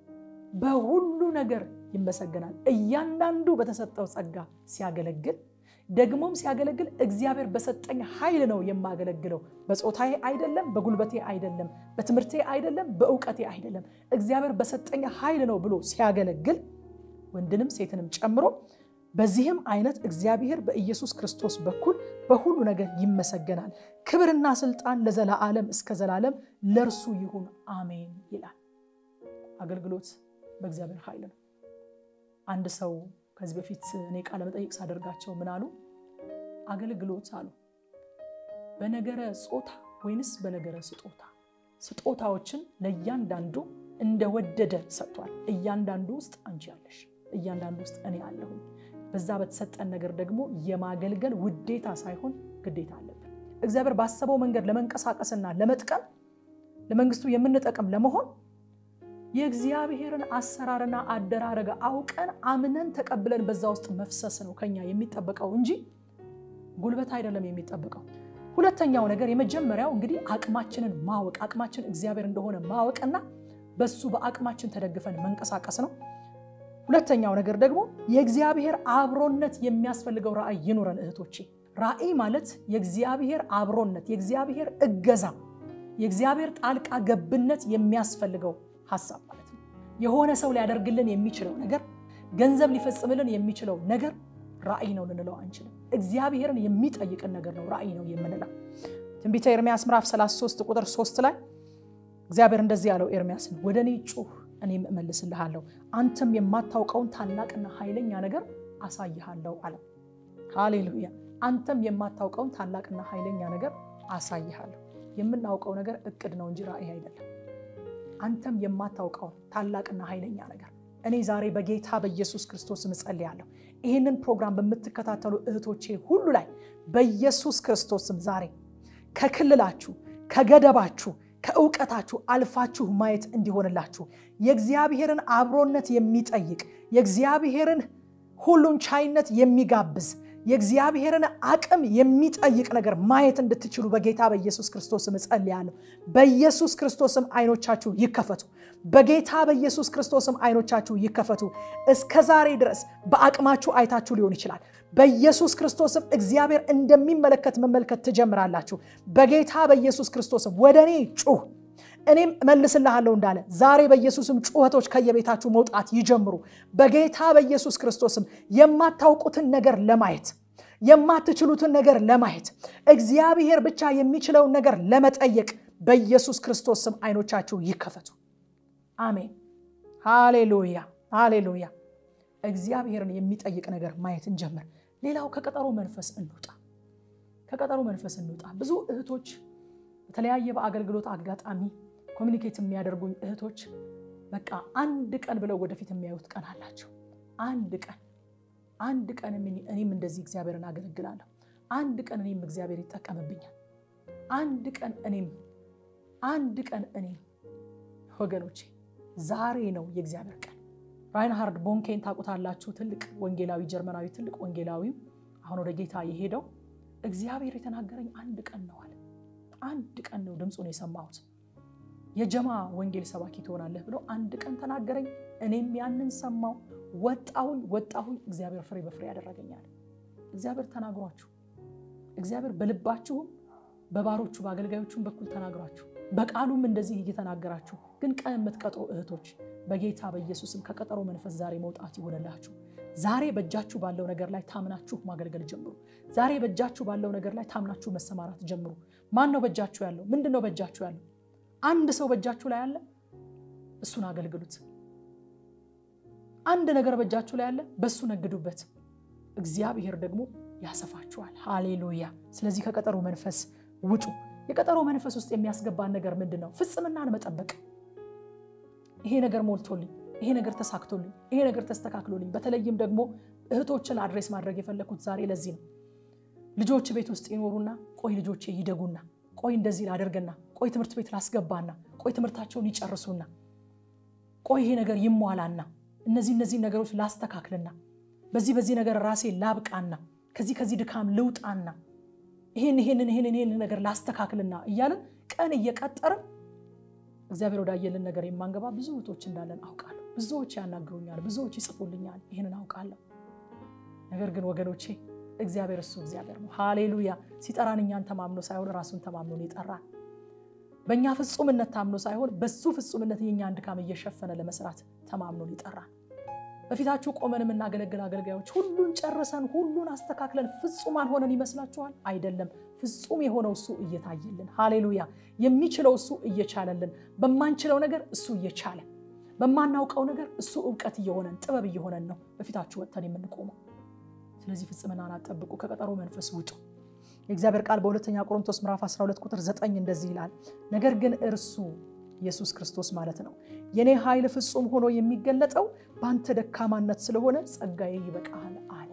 በሁሉ ነገር ይመሰገናል እያንዳንዱ በተሰጠው ጸጋ ሲያገለግል ደግሞም ሲያገለግል እግዚአብሔር በሰጠኝ ኃይል ነው የማገለግለው በጾታዬ አይደለም በጉልበቴ አይደለም በትምርቴ አይደለም በእውቀቴ አይደለም እግዚአብሔር በሰጠኝ ኃይል ነው ብሎ ሲያገለግል ወንድንም ሴትንም ጨምሮ በዚህም አይነት እግዚአብሔር በኢየሱስ ክርስቶስ በኩል በሁሉ ነገር ይመሰገናል ክብርና ስልጣን ለዘላለም እስከ ዘላለም ለርሱ ይሁን አሜን ይላል አገልግሎት በእግዚአብሔር ኃይል ነው አንድ ሰው ከዚህ በፊት እኔ ቃል መጠይቅ ሳደርጋቸው ምን አሉ አገልግሎት አሉ በነገረ ጾታ ወይንስ በነገረ ስጦታ ስጦታዎችን ለእያንዳንዱ እንደወደደ ሰጥቷል እያንዳንዱ ውስጥ አንቺ ያለሽ እያንዳንዱ ውስጥ እኔ አለሁ በዛ በተሰጠን ነገር ደግሞ የማገልገል ውዴታ ሳይሆን ግዴታ አለብን እግዚአብሔር ባሰበው መንገድ ለመንቀሳቀስና ለመጥቀም ለመንግስቱ የምንጠቀም ለመሆን የእግዚአብሔርን አሰራርና አደራረግ አውቀን አምነን ተቀብለን በዛ ውስጥ መፍሰስ ነው ከኛ የሚጠበቀው እንጂ ጉልበት አይደለም የሚጠበቀው ሁለተኛው ነገር የመጀመሪያው እንግዲህ አቅማችንን ማወቅ አቅማችን እግዚአብሔር እንደሆነ ማወቅና በሱ በአቅማችን ተደግፈን መንቀሳቀስ ነው ሁለተኛው ነገር ደግሞ የእግዚአብሔር አብሮነት የሚያስፈልገው ራእይ ይኖረን እህቶቼ ራእይ ማለት የእግዚአብሔር አብሮነት የእግዚአብሔር እገዛ የእግዚአብሔር ጣልቃ ገብነት የሚያስፈልገው ሐሳብ ማለት ነው የሆነ ሰው ሊያደርግልን የሚችለው ነገር ገንዘብ ሊፈጽምልን የሚችለው ነገር ራእይ ነው ልንለው አንችልም እግዚአብሔርን የሚጠይቅን ነገር ነው ራእይ ነው የምንለው ትንቢተ ኤርምያስ ምዕራፍ ሰላሳ ሶስት ቁጥር ሶስት ላይ እግዚአብሔር እንደዚህ ያለው ኤርምያስን ወደኔ ጩህ እኔም እመልስልሃለሁ አንተም የማታውቀውን ታላቅና ኃይለኛ ነገር አሳይሃለሁ አለ ሃሌሉያ አንተም የማታውቀውን ታላቅና ኃይለኛ ነገር አሳይሃለሁ የምናውቀው ነገር እቅድ ነው እንጂ ራእይ አይደለም አንተም የማታውቀው ታላቅና ኃይለኛ ነገር እኔ ዛሬ በጌታ በኢየሱስ ክርስቶስ እጸልያለሁ ይሄንን ፕሮግራም በመተከታተሉ እህቶቼ ሁሉ ላይ በኢየሱስ ክርስቶስም ዛሬ ከክልላችሁ ከገደባችሁ ከእውቀታችሁ አልፋችሁ ማየት እንዲሆንላችሁ የእግዚአብሔርን አብሮነት የሚጠይቅ የእግዚአብሔርን ሁሉን ቻይነት የሚጋብዝ የእግዚአብሔርን አቅም የሚጠይቅ ነገር ማየት እንድትችሉ በጌታ በኢየሱስ ክርስቶስም እጸልያለሁ በኢየሱስ ክርስቶስም አይኖቻችሁ ይከፈቱ በጌታ በኢየሱስ ክርስቶስም አይኖቻችሁ ይከፈቱ እስከዛሬ ድረስ በአቅማችሁ አይታችሁ ሊሆን ይችላል በኢየሱስ ክርስቶስም እግዚአብሔር እንደሚመለከት መመልከት ተጀምራላችሁ በጌታ በኢየሱስ ክርስቶስም ወደኔ ጩህ እኔም መልስልሃለሁ እንዳለ ዛሬ በኢየሱስም ጩኸቶች ከየቤታችሁ መውጣት ይጀምሩ በጌታ በኢየሱስ ክርስቶስም የማታውቁትን ነገር ለማየት የማትችሉትን ነገር ለማየት እግዚአብሔር ብቻ የሚችለው ነገር ለመጠየቅ በኢየሱስ ክርስቶስ ስም አይኖቻችሁ ይከፈቱ አሜን ሃሌሉያ ሃሌሉያ እግዚአብሔርን የሚጠይቅ ነገር ማየት እንጀምር ሌላው ከቀጠሮ መንፈስ እንውጣ ከቀጠሮ መንፈስ እንውጣ ብዙ እህቶች በተለያየ በአገልግሎት አጋጣሚ ኮሙኒኬት የሚያደርጉኝ እህቶች በቃ አንድ ቀን ብለው ወደፊት የሚያዩት ቀን አላቸው አንድ ቀን አንድ ቀን እኔም እንደዚህ እግዚአብሔርን አገለግላለሁ አንድ ቀን እኔም እግዚአብሔር ይጠቀምብኛል አንድ ቀን እኔም አንድ ቀን እኔም ወገኖቼ ዛሬ ነው የእግዚአብሔር ቀን ራይንሃርድ ቦንኬን ታውቁታላችሁ ትልቅ ወንጌላዊ ጀርመናዊ ትልቅ ወንጌላዊ አሁን ወደ ጌታ የሄደው እግዚአብሔር የተናገረኝ አንድ ቀን ነው አለ አንድ ቀን ነው ድምጹን የሰማሁት የጀማ ወንጌል ሰባኪ ትሆናለህ ብሎ አንድ ቀን ተናገረኝ እኔም ያንን ሰማው ወጣሁኝ ወጣሁኝ እግዚአብሔር ፍሬ በፍሬ ያደረገኛል እግዚአብሔር ተናግሯችሁ እግዚአብሔር በልባችሁ በባሮቹ በአገልጋዮቹም በኩል ተናግሯችሁ በቃሉም እንደዚህ እየተናገራችሁ ግን ቀን የምትቀጥሩ እህቶች በጌታ በኢየሱስም ከቀጠሮ መንፈስ ዛሬ መውጣት ይሆንላችሁ ዛሬ በእጃችሁ ባለው ነገር ላይ ታምናችሁ ማገልገል ጀምሩ ዛሬ በእጃችሁ ባለው ነገር ላይ ታምናችሁ መሰማራት ጀምሩ ማን ነው በእጃችሁ ያለው ምንድነው በእጃችሁ ያለው አንድ ሰው በእጃችሁ ላይ አለ እሱን አገልግሉት አንድ ነገር በእጃችሁ ላይ አለ በሱ ነግዱበት እግዚአብሔር ደግሞ ያሰፋችኋል ሃሌሉያ ስለዚህ ከቀጠሮ መንፈስ ውጡ የቀጠሮ መንፈስ ውስጥ የሚያስገባን ነገር ምንድነው ፍጽምናን መጠበቅ ይሄ ነገር ሞልቶልኝ ይሄ ነገር ተሳክቶልኝ ይሄ ነገር ተስተካክሎልኝ በተለይም ደግሞ እህቶችን አድሬስ ማድረግ የፈለኩት ዛሬ ለዚህ ነው ልጆች ቤት ውስጥ ይኖሩና ቆይ ልጆቼ ይደጉና ቆይ እንደዚህ ላደርገና ቆይ ትምህርት ቤት ላስገባና ቆይ ትምህርታቸውን ይጨርሱና ቆይ ይሄ ነገር ይሟላና እነዚህ እነዚህ ነገሮች ላስተካክልና በዚህ በዚህ ነገር ራሴ ላብቃና ከዚህ ከዚህ ድካም ልውጣና ይሄን ይሄን ይሄን ይሄን ነገር ላስተካክልና እያልን ቀን እየቀጠረ እግዚአብሔር ወዳየልን ነገር የማንገባ ብዙ እህቶች እንዳለን አውቃለሁ ብዙዎች ያናግሩኛል ብዙዎች ይጽፉልኛል ይሄንን አውቃለሁ ነገር ግን ወገኖቼ እግዚአብሔር እሱ እግዚአብሔር ነው ሃሌሉያ ሲጠራን እኛን ተማምኖ ሳይሆን ራሱን ተማምኖ ነው ይጠራል በእኛ ፍጹምነት ታምኖ ሳይሆን በሱ ፍጹምነት የኛን ድካም እየሸፈነ ለመስራት ተማምኖ ነው ይጠራል በፊታችሁ ቆመን እናገለግል አገልጋዮች ሁሉን ጨርሰን ሁሉን አስተካክለን ፍጹማን ሆነን ይመስላችኋል አይደለም ፍጹም የሆነው እሱ እየታየልን ሃሌሉያ የሚችለው እሱ እየቻለልን በማንችለው ነገር እሱ እየቻለ በማናውቀው ነገር እሱ ዕውቀት እየሆነን ጥበብ እየሆነን ነው በፊታችሁ ወጥተን የምንቆመው ስለዚህ ፍጽምናን አጠብቁ ከቀጠሮ መንፈስ ውጡ የእግዚአብሔር ቃል በሁለተኛ ቆሮንቶስ ምዕራፍ አስራ ሁለት ቁጥር ዘጠኝ እንደዚህ ይላል ነገር ግን እርሱ ኢየሱስ ክርስቶስ ማለት ነው የኔ ኃይል ፍጹም ሆኖ የሚገለጠው ባንተ ደካማነት ስለሆነ ጸጋዬ ይበቃል አለ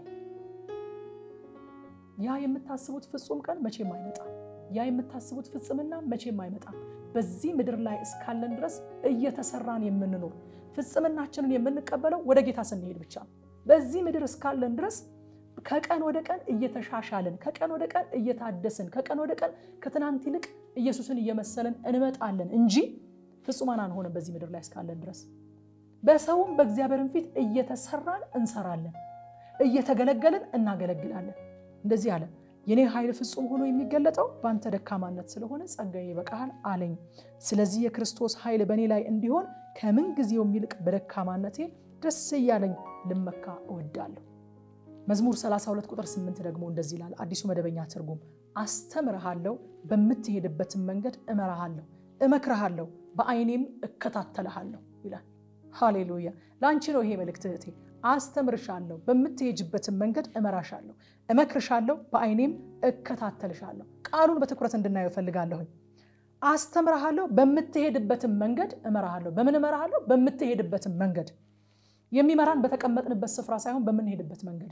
ያ የምታስቡት ፍጹም ቀን መቼም አይመጣም ያ የምታስቡት ፍጽምና መቼም አይመጣም በዚህ ምድር ላይ እስካለን ድረስ እየተሰራን የምንኖር ፍጽምናችንን የምንቀበለው ወደ ጌታ ስንሄድ ብቻ በዚህ ምድር እስካለን ድረስ ከቀን ወደ ቀን እየተሻሻልን ከቀን ወደ ቀን እየታደስን ከቀን ወደ ቀን ከትናንት ይልቅ ኢየሱስን እየመሰለን እንመጣለን እንጂ ፍጹማን አንሆንም በዚህ ምድር ላይ እስካለን ድረስ በሰውም በእግዚአብሔርም ፊት እየተሰራን እንሰራለን እየተገለገልን እናገለግላለን እንደዚህ አለ የኔ ኃይል ፍጹም ሆኖ የሚገለጠው ባንተ ደካማነት ስለሆነ ጸጋዬ ይበቃል አለኝ ስለዚህ የክርስቶስ ኃይል በኔ ላይ እንዲሆን ከምን ጊዜው ይልቅ በደካማነቴ ደስ ይያለኝ ልመካ እወዳለሁ መዝሙር ሰላሳ ሁለት ቁጥር ስምንት ደግሞ እንደዚህ ይላል አዲሱ መደበኛ ትርጉም አስተምርሃለሁ በመትሄድበት መንገድ እመራሃለሁ እመክርሃለሁ በአይኔም እከታተልሃለሁ ይላል ሃሌሉያ ላንቺ ነው ይሄ መልእክት እህቴ አስተምርሻለሁ በመትሄጅበት መንገድ እመራሻለሁ እመክርሻለሁ በአይኔም እከታተልሻለሁ ቃሉን በትኩረት እንድናየው ፈልጋለሁ አስተምርሃለሁ በመትሄድበት መንገድ እመራሃለሁ በምን እመራሃለሁ በመትሄድበት መንገድ የሚመራን በተቀመጥንበት ስፍራ ሳይሆን በመንሄድበት መንገድ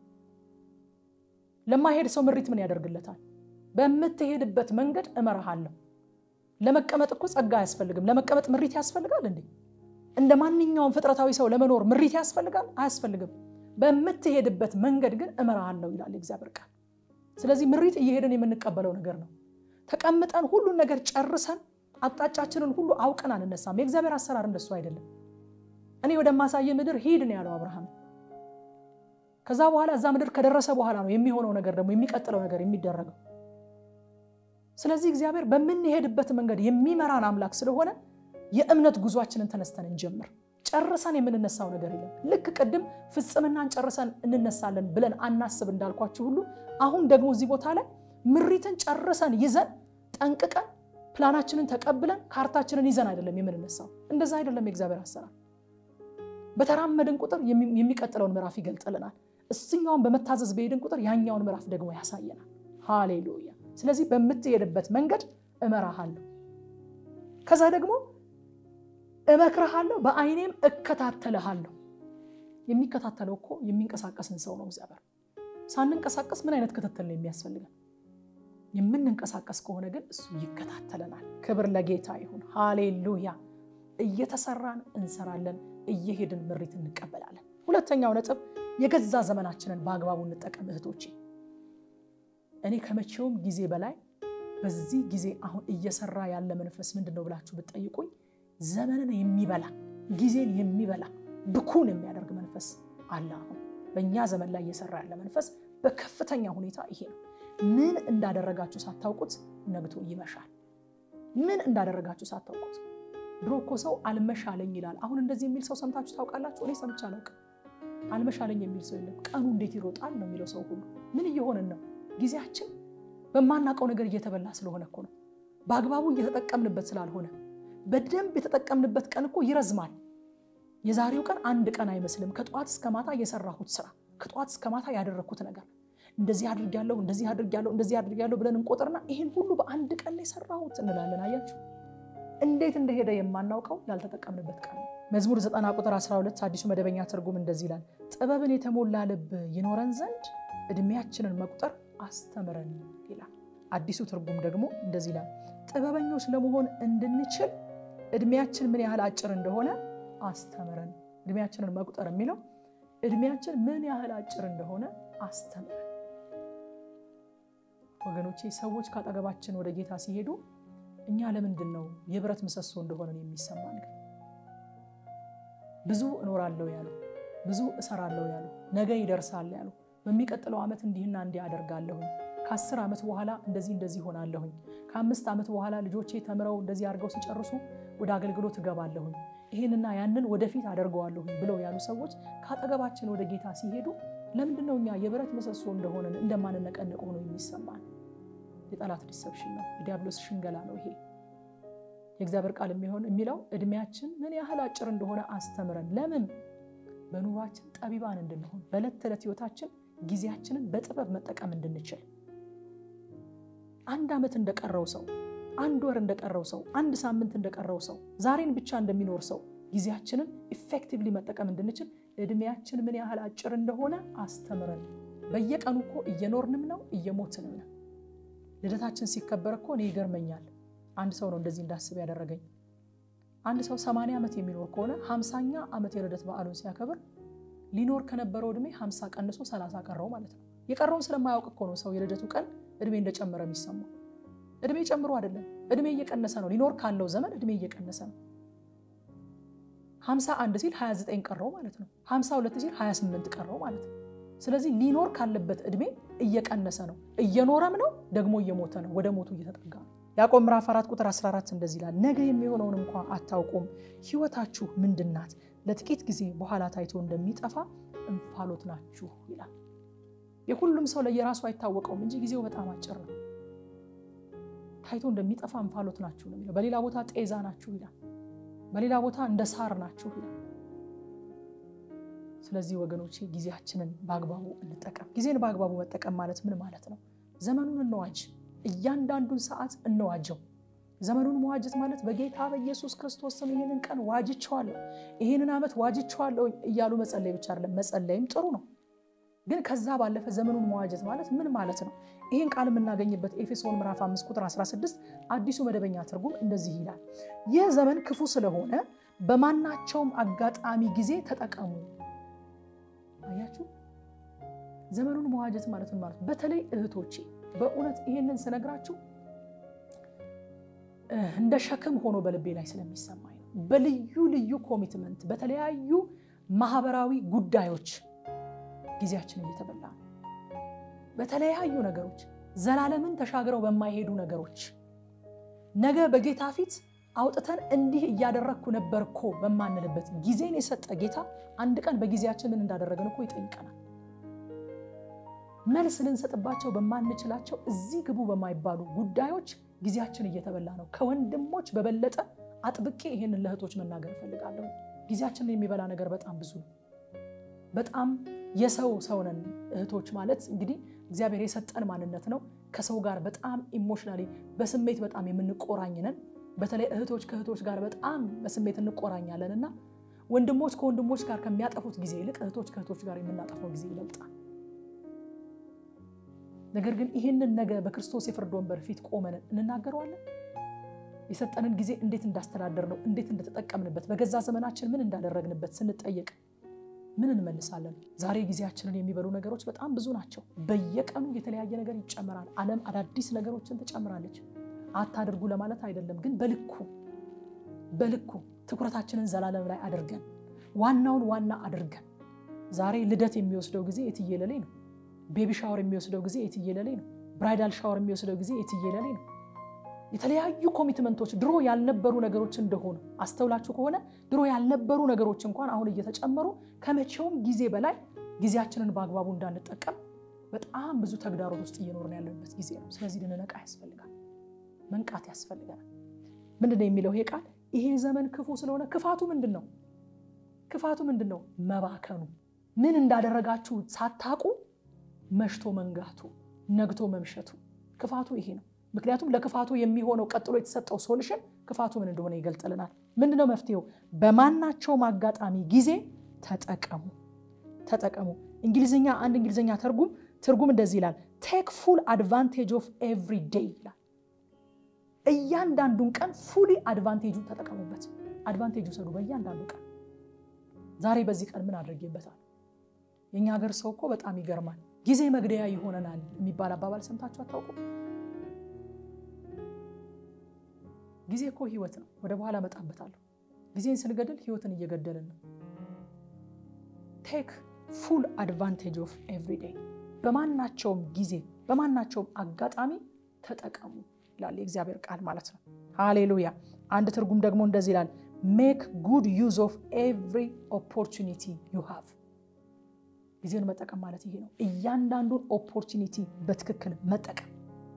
ለማይሄድ ሰው ምሪት ምን ያደርግለታል በመትሄድበት መንገድ እመራሃለሁ ለመቀመጥ እኮ ጸጋ ያስፈልግም ለመቀመጥ ምሪት ያስፈልጋል እንዴ እንደማንኛውም ፍጥረታዊ ሰው ለመኖር ምሪት ያስፈልጋል አያስፈልግም በመትሄድበት መንገድ ግን እመራሃለሁ ይላል እግዚአብሔር ቃል ስለዚህ ምሪት እየሄድን የምንቀበለው ነገር ነው ተቀምጠን ሁሉ ነገር ጨርሰን አጣጫችንን ሁሉ አውቀን አንነሳም የእግዚአብሔር አሰራር እንደሱ አይደለም እኔ ወደ ማሳየ ምድር ሄድ ነው ያለው አብርሃም ከዛ በኋላ እዛ ምድር ከደረሰ በኋላ ነው የሚሆነው ነገር ደግሞ የሚቀጥለው ነገር የሚደረገው ስለዚህ እግዚአብሔር በመንሄድበት መንገድ የሚመራን አምላክ ስለሆነ የእምነት ጉዟችንን ተነስተን እንጀምር ጨርሰን የምንነሳው ነገር የለም ልክ ቀድም ፍጽምናን ጨርሰን እንነሳለን ብለን አናስብ እንዳልኳችሁ ሁሉ አሁን ደግሞ እዚህ ቦታ ላይ ምሪትን ጨርሰን ይዘን ጠንቅቀን ፕላናችንን ተቀብለን ካርታችንን ይዘን አይደለም የምንነሳው እንደዛ አይደለም የእግዚአብሔር አሰራር በተራመድን ቁጥር የሚቀጥለውን ምዕራፍ ይገልጽልናል እስኛውን በመታዘዝ በሄድን ቁጥር ያኛውን ምዕራፍ ደግሞ ያሳየናል ሃሌሉያ ስለዚህ በመትሄድበት መንገድ እመራሃለሁ ከዛ ደግሞ እመክርሃለሁ በአይኔም እከታተልሃለሁ የሚከታተለው እኮ የሚንቀሳቀስን ሰው ነው እግዚአብሔር ሳንንቀሳቀስ ምን አይነት ክትትል ነው የሚያስፈልገን የምንንቀሳቀስ ከሆነ ግን እሱ ይከታተለናል ክብር ለጌታ ይሁን ሃሌሉያ እየተሰራን እንሰራለን እየሄድን ምሪት እንቀበላለን ሁለተኛው ነጥብ የገዛ ዘመናችንን በአግባቡ እንጠቀም እህቶቼ እኔ ከመቼውም ጊዜ በላይ በዚህ ጊዜ አሁን እየሰራ ያለ መንፈስ ምንድነው ብላችሁ ብትጠይቁኝ ዘመንን የሚበላ ጊዜን የሚበላ ብኩን የሚያደርግ መንፈስ አለ አሁን በእኛ ዘመን ላይ እየሰራ ያለ መንፈስ በከፍተኛ ሁኔታ ይሄ ነው ምን እንዳደረጋችሁ ሳታውቁት ነግቶ ይመሻል ምን እንዳደረጋችሁ ሳታውቁት ድሮኮ ሰው አልመሻለኝ ይላል አሁን እንደዚህ የሚል ሰው ሰምታችሁ ታውቃላችሁ እኔ ሰምቻ አላውቅም አልመሻለኝ የሚል ሰው የለም ቀኑ እንዴት ይሮጣል ነው የሚለው ሰው ሁሉ ምን እየሆነን ነው ጊዜያችን በማናቀው ነገር እየተበላ ስለሆነ እኮ ነው በአግባቡ እየተጠቀምንበት ስላልሆነ በደንብ የተጠቀምንበት ቀን እኮ ይረዝማል የዛሬው ቀን አንድ ቀን አይመስልም ከጧት እስከ ማታ የሰራሁት ስራ ከጧት እስከ ማታ ያደረኩት ነገር እንደዚህ አድርጋለሁ እንደዚህ አድርጋለሁ እንደዚህ አድርጋለሁ ብለን እንቆጥርና ይሄን ሁሉ በአንድ ቀን ላይ ሰራሁት እንላለን አያችሁ እንዴት እንደሄደ የማናውቀው ያልተጠቀምንበት ቀን መዝሙር ዘጠና ቁጥር አስራ ሁለት አዲሱ መደበኛ ትርጉም እንደዚህ ይላል ጥበብን የተሞላ ልብ ይኖረን ዘንድ እድሜያችንን መቁጠር አስተምረን ይላል አዲሱ ትርጉም ደግሞ እንደዚህ ይላል ጥበበኞች ለመሆን እንድንችል እድሜያችን ምን ያህል አጭር እንደሆነ አስተምረን እድሜያችንን መቁጠር የሚለው እድሜያችን ምን ያህል አጭር እንደሆነ አስተምረን ወገኖቼ ሰዎች ካጠገባችን ወደ ጌታ ሲሄዱ እኛ ለምንድን ነው የብረት ምሰሶ እንደሆነ የሚሰማን ብዙ እኖራለሁ ያሉ ብዙ እሰራለሁ ያሉ ነገ ይደርሳል ያሉ በሚቀጥለው አመት እንዲህና እንዲህ አደርጋለሁ ከ10 አመት በኋላ እንደዚህ እንደዚህ ሆናለሁ ከ5 አመት በኋላ ልጆቼ ተምረው እንደዚህ አድርገው ሲጨርሱ ወደ አገልግሎት ገባለሁ ይሄንና ያንን ወደፊት አደርጋለሁ ብለው ያሉ ሰዎች ካጠገባችን ወደ ጌታ ሲሄዱ ለምንድነው እኛ የብረት ምሰሶ እንደሆነ እንደማንነቀነቅ ሆኖ የሚሰማን የጠላት ዲሰፕሽን ነው የዲያብሎስ ሽንገላ ነው ይሄ የእግዚአብሔር ቃል የሚሆን የሚለው እድሜያችን ምን ያህል አጭር እንደሆነ አስተምረን ለምን በኑሯችን ጠቢባን እንድንሆን በለት ተለት ህይወታችን ጊዜያችንን በጥበብ መጠቀም እንድንችል አንድ አመት እንደቀረው ሰው አንድ ወር እንደቀረው ሰው አንድ ሳምንት እንደቀረው ሰው ዛሬን ብቻ እንደሚኖር ሰው ጊዜያችንን ኢፌክቲቭሊ መጠቀም እንድንችል እድሜያችን ምን ያህል አጭር እንደሆነ አስተምረን በየቀኑ እኮ እየኖርንም ነው እየሞትንም ነው ልደታችን ሲከበር እኮ እኔ ይገርመኛል አንድ ሰው ነው እንደዚህ እንዳስብ ያደረገኝ አንድ ሰው ሰማንያ አመት የሚኖር ከሆነ ሃምሳኛ አመት የልደት በዓሉን ሲያከብር ሊኖር ከነበረው እድሜ ሃምሳ ቀንሶ ሰላሳ ቀረው ማለት ነው የቀረውን ስለማያውቅ እኮ ነው ሰው የልደቱ ቀን እድሜ እንደጨመረ የሚሰማው እድሜ ጨምሮ አይደለም እድሜ እየቀነሰ ነው ሊኖር ካለው ዘመን እድሜ እየቀነሰ ነው ሃምሳ አንድ ሲል ሃያ ዘጠኝ ቀረው ማለት ነው ሃምሳ ሁለት ሲል ሃያ ስምንት ቀረው ማለት ነው ስለዚህ ሊኖር ካለበት እድሜ እየቀነሰ ነው እየኖረም ነው ደግሞ እየሞተ ነው ወደ ሞቱ እየተጠጋ ነው ያዕቆብ ምዕራፍ አራት ቁጥር አስራ አራት እንደዚህ ይላል ነገ የሚሆነውን እንኳን አታውቁም ህይወታችሁ ምንድናት ለጥቂት ጊዜ በኋላ ታይቶ እንደሚጠፋ እንፋሎት ናችሁ ይላል የሁሉም ሰው ለየራሱ አይታወቀውም እንጂ ጊዜው በጣም አጭር ነው ታይቶ እንደሚጠፋ እንፋሎት ናችሁ ነው የሚለው በሌላ ቦታ ጤዛ ናችሁ ይላል በሌላ ቦታ እንደ ሳር ናችሁ ይላል ስለዚህ ወገኖቼ ጊዜያችንን በአግባቡ እንጠቀም ጊዜን በአግባቡ መጠቀም ማለት ምን ማለት ነው ዘመኑን እንዋጅ እያንዳንዱን ሰዓት እንዋጀው ዘመኑን መዋጀት ማለት በጌታ በኢየሱስ ክርስቶስ ስም ይሄንን ቀን ዋጅቻለሁ ይሄንን አመት ዋጅቻለሁ እያሉ መጸለይ ብቻ አይደለም መጸለይም ጥሩ ነው ግን ከዛ ባለፈ ዘመኑን መዋጀት ማለት ምን ማለት ነው ይሄን ቃል የምናገኝበት ኤፌሶን ምዕራፍ አምስት ቁጥር አስራ ስድስት አዲሱ መደበኛ ትርጉም እንደዚህ ይላል ይህ ዘመን ክፉ ስለሆነ በማናቸውም አጋጣሚ ጊዜ ተጠቀሙ አያችሁ ዘመኑን መዋጀት ማለት ምን ማለት በተለይ እህቶቼ በእውነት ይሄንን ስነግራችሁ እንደ ሸክም ሆኖ በልቤ ላይ ስለሚሰማኝ በልዩ ልዩ ኮሚትመንት በተለያዩ ማህበራዊ ጉዳዮች ጊዜያችን እየተበላ በተለያዩ ነገሮች ዘላለምን ተሻግረው በማይሄዱ ነገሮች ነገ በጌታ ፊት አውጥተን እንዲህ እያደረኩ ነበርኮ በማንልበት ጊዜን የሰጠ ጌታ አንድ ቀን በጊዜያችን ምን እንዳደረገን እኮ ይጠይቀናል። መልስ ልንሰጥባቸው በማንችላቸው እዚህ ግቡ በማይባሉ ጉዳዮች ጊዜያችን እየተበላ ነው። ከወንድሞች በበለጠ አጥብቄ ይሄንን ለእህቶች መናገር ፈልጋለሁ። ጊዜያችንን የሚበላ ነገር በጣም ብዙ ነው። በጣም የሰው ሰው ነን እህቶች ማለት እንግዲህ እግዚአብሔር የሰጠን ማንነት ነው። ከሰው ጋር በጣም ኢሞሽናሊ በስሜት በጣም የምንቆራኝ ነን። በተለይ እህቶች ከእህቶች ጋር በጣም በስሜት እንቆራኛለንና ወንድሞች ከወንድሞች ጋር ከሚያጠፉት ጊዜ ይልቅ እህቶች ከእህቶች ጋር የምናጠፋው ጊዜ ይበልጣል። ነገር ግን ይሄንን ነገር በክርስቶስ የፍርድ ወንበር ፊት ቆመን እንናገረዋለን። የሰጠንን ጊዜ እንዴት እንዳስተዳደር ነው እንዴት እንደተጠቀምንበት በገዛ ዘመናችን ምን እንዳደረግንበት ስንጠየቅ ምን እንመልሳለን? ዛሬ ጊዜያችንን የሚበሉ ነገሮች በጣም ብዙ ናቸው። በየቀኑ የተለያየ ነገር ይጨመራል። ዓለም አዳዲስ ነገሮችን ትጨምራለች። አታድርጉ ለማለት አይደለም፣ ግን በልኩ በልኩ ትኩረታችንን ዘላለም ላይ አድርገን ዋናውን ዋና አድርገን ዛሬ ልደት የሚወስደው ጊዜ የትየለሌ ነው። ቤቢ ሻወር የሚወስደው ጊዜ የትየለሌ ነው። ብራይዳል ሻወር የሚወስደው ጊዜ የትየለሌ ነው። የተለያዩ ኮሚትመንቶች ድሮ ያልነበሩ ነገሮች እንደሆኑ አስተውላችሁ ከሆነ ድሮ ያልነበሩ ነገሮች እንኳን አሁን እየተጨመሩ ከመቼውም ጊዜ በላይ ጊዜያችንን በአግባቡ እንዳንጠቀም በጣም ብዙ ተግዳሮት ውስጥ እየኖርን ያለንበት ጊዜ ነው። ስለዚህ ልንነቃ ያስፈልጋል። መንቃት ያስፈልጋል። ምንድነው የሚለው ይሄ ቃል? ይሄ ዘመን ክፉ ስለሆነ ክፋቱ ምንድነው? ክፋቱ ምንድነው? መባከኑ። ምን እንዳደረጋችሁ ሳታቁ መሽቶ መንጋቱ፣ ነግቶ መምሸቱ ክፋቱ ይሄ ነው። ምክንያቱም ለክፋቱ የሚሆነው ቀጥሎ የተሰጠው ሶሉሽን ክፋቱ ምን እንደሆነ ይገልጽልናል። ምንድነው መፍትሄው? በማናቸው ማጋጣሚ ጊዜ ተጠቀሙ ተጠቀሙ። እንግሊዝኛ አንድ እንግሊዝኛ ተርጉም ትርጉም እንደዚህ ይላል፣ take full advantage of every day ይላል። እያንዳንዱን ቀን fully advantage ተጠቀሙበት። advantage ወሰዱ በእያንዳንዱ ቀን። ዛሬ በዚህ ቀን ምን አድርጌበታል? የኛ ሀገር ሰው እኮ በጣም ይገርማል። ጊዜ መግደያ ይሆነናል የሚባል አባባል ሰምታችሁ አታውቁ? ጊዜ እኮ ህይወት ነው። ወደ በኋላ መጣበታለሁ። ጊዜን ስንገድል ህይወትን እየገደልን ነው። take full advantage of every day በማናቸውም ጊዜ በማናቸውም አጋጣሚ ተጠቀሙ ይላል የእግዚአብሔር ቃል ማለት ነው። ሃሌሉያ። አንድ ትርጉም ደግሞ እንደዚህ ይላል፣ make good use of every opportunity you have። ጊዜን መጠቀም ማለት ይሄ ነው። እያንዳንዱን ኦፖርቹኒቲ በትክክል መጠቀም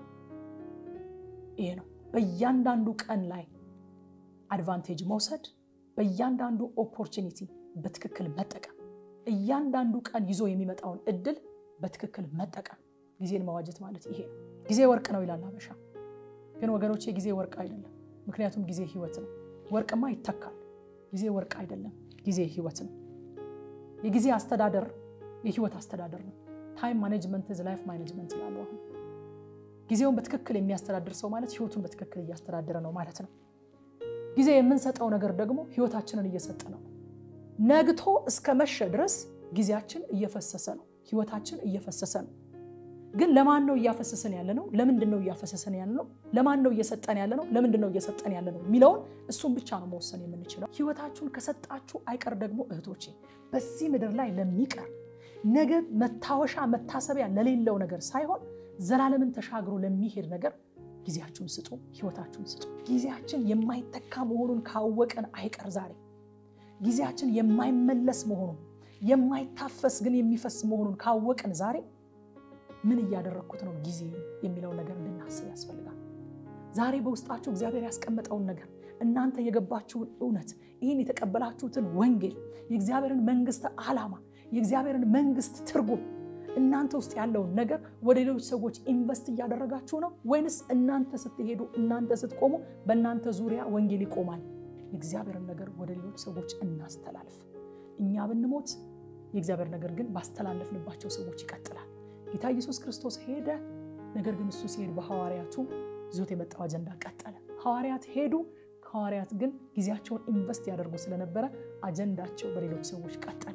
ይሄ ነው። በእያንዳንዱ ቀን ላይ አድቫንቴጅ መውሰድ፣ በእያንዳንዱ ኦፖርቹኒቲ በትክክል መጠቀም፣ እያንዳንዱ ቀን ይዞ የሚመጣውን እድል በትክክል መጠቀም። ጊዜን መዋጀት ማለት ይሄ ነው። ጊዜ ወርቅ ነው ይላል ሀበሻ። ግን ወገኖቼ ጊዜ ወርቅ አይደለም። ምክንያቱም ጊዜ ህይወት ነው። ወርቅማ ይተካል። ጊዜ ወርቅ አይደለም። ጊዜ ህይወት ነው። የጊዜ አስተዳደር የህይወት አስተዳደር ነው። ታይም ማኔጅመንት ኢዝ ላይፍ ማኔጅመንት ይላል። አሁን ጊዜውን በትክክል የሚያስተዳድር ሰው ማለት ህይወቱን በትክክል እያስተዳደረ ነው ማለት ነው። ጊዜ የምንሰጠው ነገር ደግሞ ህይወታችንን እየሰጠ ነው። ነግቶ እስከ መሸ ድረስ ጊዜያችን እየፈሰሰ ነው። ህይወታችን እየፈሰሰ ነው። ግን ለማን ነው እያፈሰሰን ያለ ነው? ለምንድን ነው እያፈሰሰን ያለ ነው? ለማን ነው እየሰጠን ያለ ነው? ለምንድን ነው እየሰጠን ያለ ነው የሚለውን እሱን ብቻ ነው መወሰን የምንችለው። ህይወታችሁን ከሰጣችሁ አይቀር ደግሞ እህቶቼ በዚህ ምድር ላይ ለሚቀር ነገ መታወሻ መታሰቢያ ለሌለው ነገር ሳይሆን ዘላለምን ተሻግሮ ለሚሄድ ነገር ጊዜያችሁን ስጡ፣ ህይወታችሁን ስጡ። ጊዜያችን የማይተካ መሆኑን ካወቀን አይቀር ዛሬ ጊዜያችን የማይመለስ መሆኑን የማይታፈስ ግን የሚፈስ መሆኑን ካወቀን ዛሬ ምን እያደረኩት ነው ጊዜ የሚለው ነገር እንድናስብ ያስፈልጋል። ዛሬ በውስጣችሁ እግዚአብሔር ያስቀመጠውን ነገር እናንተ የገባችሁን እውነት ይሄን የተቀበላችሁትን ወንጌል የእግዚአብሔርን መንግስት ዓላማ የእግዚአብሔርን መንግስት ትርጉም እናንተ ውስጥ ያለውን ነገር ወደ ሌሎች ሰዎች ኢንቨስት እያደረጋችሁ ነው ወይንስ እናንተ ስትሄዱ እናንተ ስትቆሙ በእናንተ ዙሪያ ወንጌል ይቆማል? የእግዚአብሔርን ነገር ወደ ሌሎች ሰዎች እናስተላልፍ። እኛ ብንሞት የእግዚአብሔር ነገር ግን ባስተላለፍንባቸው ሰዎች ይቀጥላል። ጌታ ኢየሱስ ክርስቶስ ሄደ፣ ነገር ግን እሱ ሲሄድ በሐዋርያቱ ይዞት የመጣው አጀንዳ ቀጠለ። ሐዋርያት ሄዱ፣ ሐዋርያት ግን ጊዜያቸውን ኢንቨስት ያደርጉ ስለነበረ አጀንዳቸው በሌሎች ሰዎች ቀጠለ።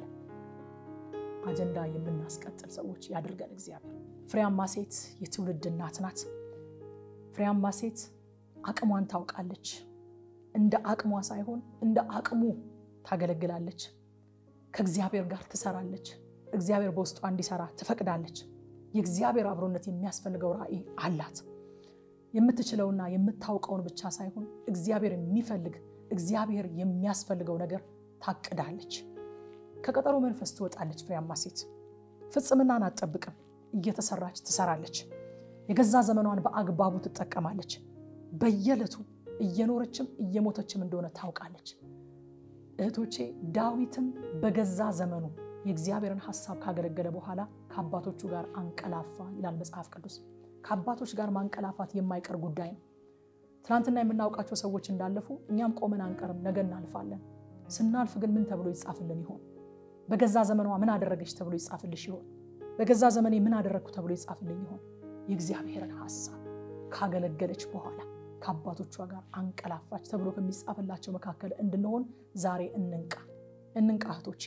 አጀንዳ የምናስቀጥል ሰዎች ያድርገን እግዚአብሔር። ፍሬያማ ሴት የትውልድ እናት ናት። ፍሬያማ ሴት አቅሟን ታውቃለች። እንደ አቅሟ ሳይሆን እንደ አቅሙ ታገለግላለች። ከእግዚአብሔር ጋር ትሰራለች። እግዚአብሔር በውስጧ እንዲሰራ ትፈቅዳለች። የእግዚአብሔር አብሮነት የሚያስፈልገው ራእይ አላት። የምትችለውና የምታውቀውን ብቻ ሳይሆን እግዚአብሔር የሚፈልግ እግዚአብሔር የሚያስፈልገው ነገር ታቅዳለች ከቀጠሮ መንፈስ ትወጣለች ፍሬያማ ሴት ፍጽምናን አትጠብቅም እየተሰራች ትሰራለች የገዛ ዘመኗን በአግባቡ ትጠቀማለች በየለቱ እየኖረችም እየሞተችም እንደሆነ ታውቃለች እህቶቼ ዳዊትም በገዛ ዘመኑ የእግዚአብሔርን ሐሳብ ካገለገለ በኋላ ከአባቶቹ ጋር አንቀላፋ ይላል መጽሐፍ ቅዱስ ከአባቶች ጋር ማንቀላፋት የማይቀር ጉዳይ ነው ትናንትና የምናውቃቸው ሰዎች እንዳለፉ እኛም ቆመን አንቀርም ነገ እናልፋለን ስናልፍ ግን ምን ተብሎ ይጻፍልን ይሆን በገዛ ዘመኗ ምን አደረገች ተብሎ ይጻፍልሽ ይሆን በገዛ ዘመኔ ምን አደረኩ ተብሎ ይጻፍልኝ ይሆን የእግዚአብሔርን ሐሳብ ካገለገለች በኋላ ከአባቶቿ ጋር አንቀላፋች ተብሎ ከሚጻፍላቸው መካከል እንድንሆን ዛሬ እንንቃ እንንቃ እህቶቼ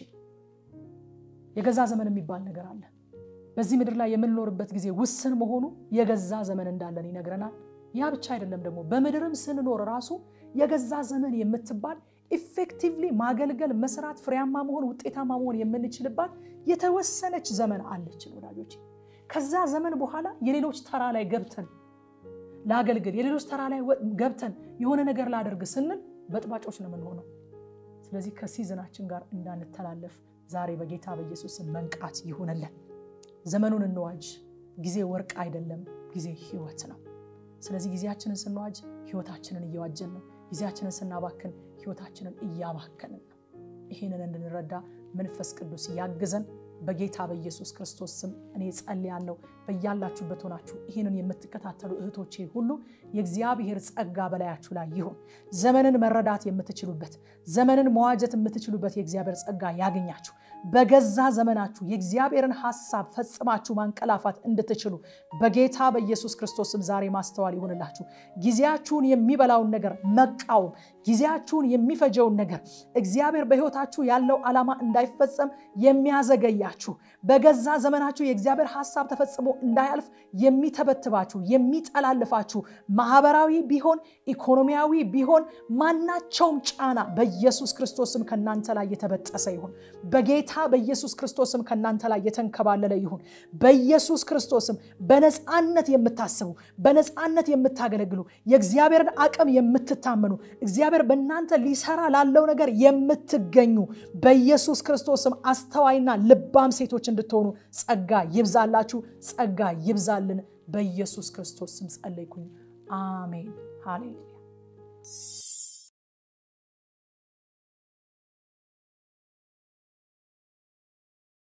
የገዛ ዘመን የሚባል ነገር አለ በዚህ ምድር ላይ የምንኖርበት ጊዜ ውስን መሆኑ የገዛ ዘመን እንዳለን ይነግረናል ያ ብቻ አይደለም ደግሞ በምድርም ስንኖር ራሱ የገዛ ዘመን የምትባል ኢፌክቲቭሊ ማገልገል መስራት ፍሬያማ መሆን ውጤታማ መሆን የምንችልባት የተወሰነች ዘመን አለች ወዳጆቼ ከዛ ዘመን በኋላ የሌሎች ተራ ላይ ገብተን ላገልግል የሌሎች ተራ ላይ ገብተን የሆነ ነገር ላደርግ ስንል በጥባጮች ነው የምንሆነው ስለዚህ ከሲዝናችን ጋር እንዳንተላለፍ ዛሬ በጌታ በኢየሱስ መንቃት ይሁንልን ዘመኑን እንዋጅ ጊዜ ወርቅ አይደለም ጊዜ ህይወት ነው ስለዚህ ጊዜያችንን ስንዋጅ ህይወታችንን እየዋጀን ነው ጊዜያችንን ስናባክን ህይወታችንን እያባከንን ነው ይሄንን እንድንረዳ መንፈስ ቅዱስ ያግዘን በጌታ በኢየሱስ ክርስቶስ ስም እኔ ጸልያለሁ በእያላችሁበት ሆናችሁ ይሄንን የምትከታተሉ እህቶቼ ሁሉ የእግዚአብሔር ጸጋ በላያችሁ ላይ ይሁን ዘመንን መረዳት የምትችሉበት ዘመንን መዋጀት የምትችሉበት የእግዚአብሔር ጸጋ ያገኛችሁ በገዛ ዘመናችሁ የእግዚአብሔርን ሐሳብ ፈጽማችሁ ማንቀላፋት እንድትችሉ በጌታ በኢየሱስ ክርስቶስ ስም ዛሬ ማስተዋል ይሁንላችሁ ጊዜያችሁን የሚበላውን ነገር መቃወም ጊዜያችሁን የሚፈጀውን ነገር እግዚአብሔር በህይወታችሁ ያለው ዓላማ እንዳይፈጸም የሚያዘገያችሁ በገዛ ዘመናችሁ የእግዚአብሔር ሐሳብ ተፈጽሞ እንዳያልፍ የሚተበትባችሁ የሚጠላልፋችሁ ማህበራዊ ቢሆን ኢኮኖሚያዊ ቢሆን ማናቸውም ጫና በኢየሱስ ክርስቶስ ስም ከናንተ ላይ የተበጠሰ ይሁን በጌታ በኢየሱስ ክርስቶስ ስም ከናንተ ላይ የተንከባለለ ይሁን በኢየሱስ ክርስቶስ ስም በነጻነት የምታስቡ በነጻነት የምታገለግሉ የእግዚአብሔርን አቅም የምትታመኑ እግዚአብሔር በእናንተ ሊሰራ ላለው ነገር የምትገኙ በኢየሱስ ክርስቶስ ስም አስተዋይና ልባም ሴቶች እንድትሆኑ ጸጋ ይብዛላችሁ ጸጋ ይብዛልን በኢየሱስ ክርስቶስ ስም ጸልይኩኝ አሜን ሃሌሉያ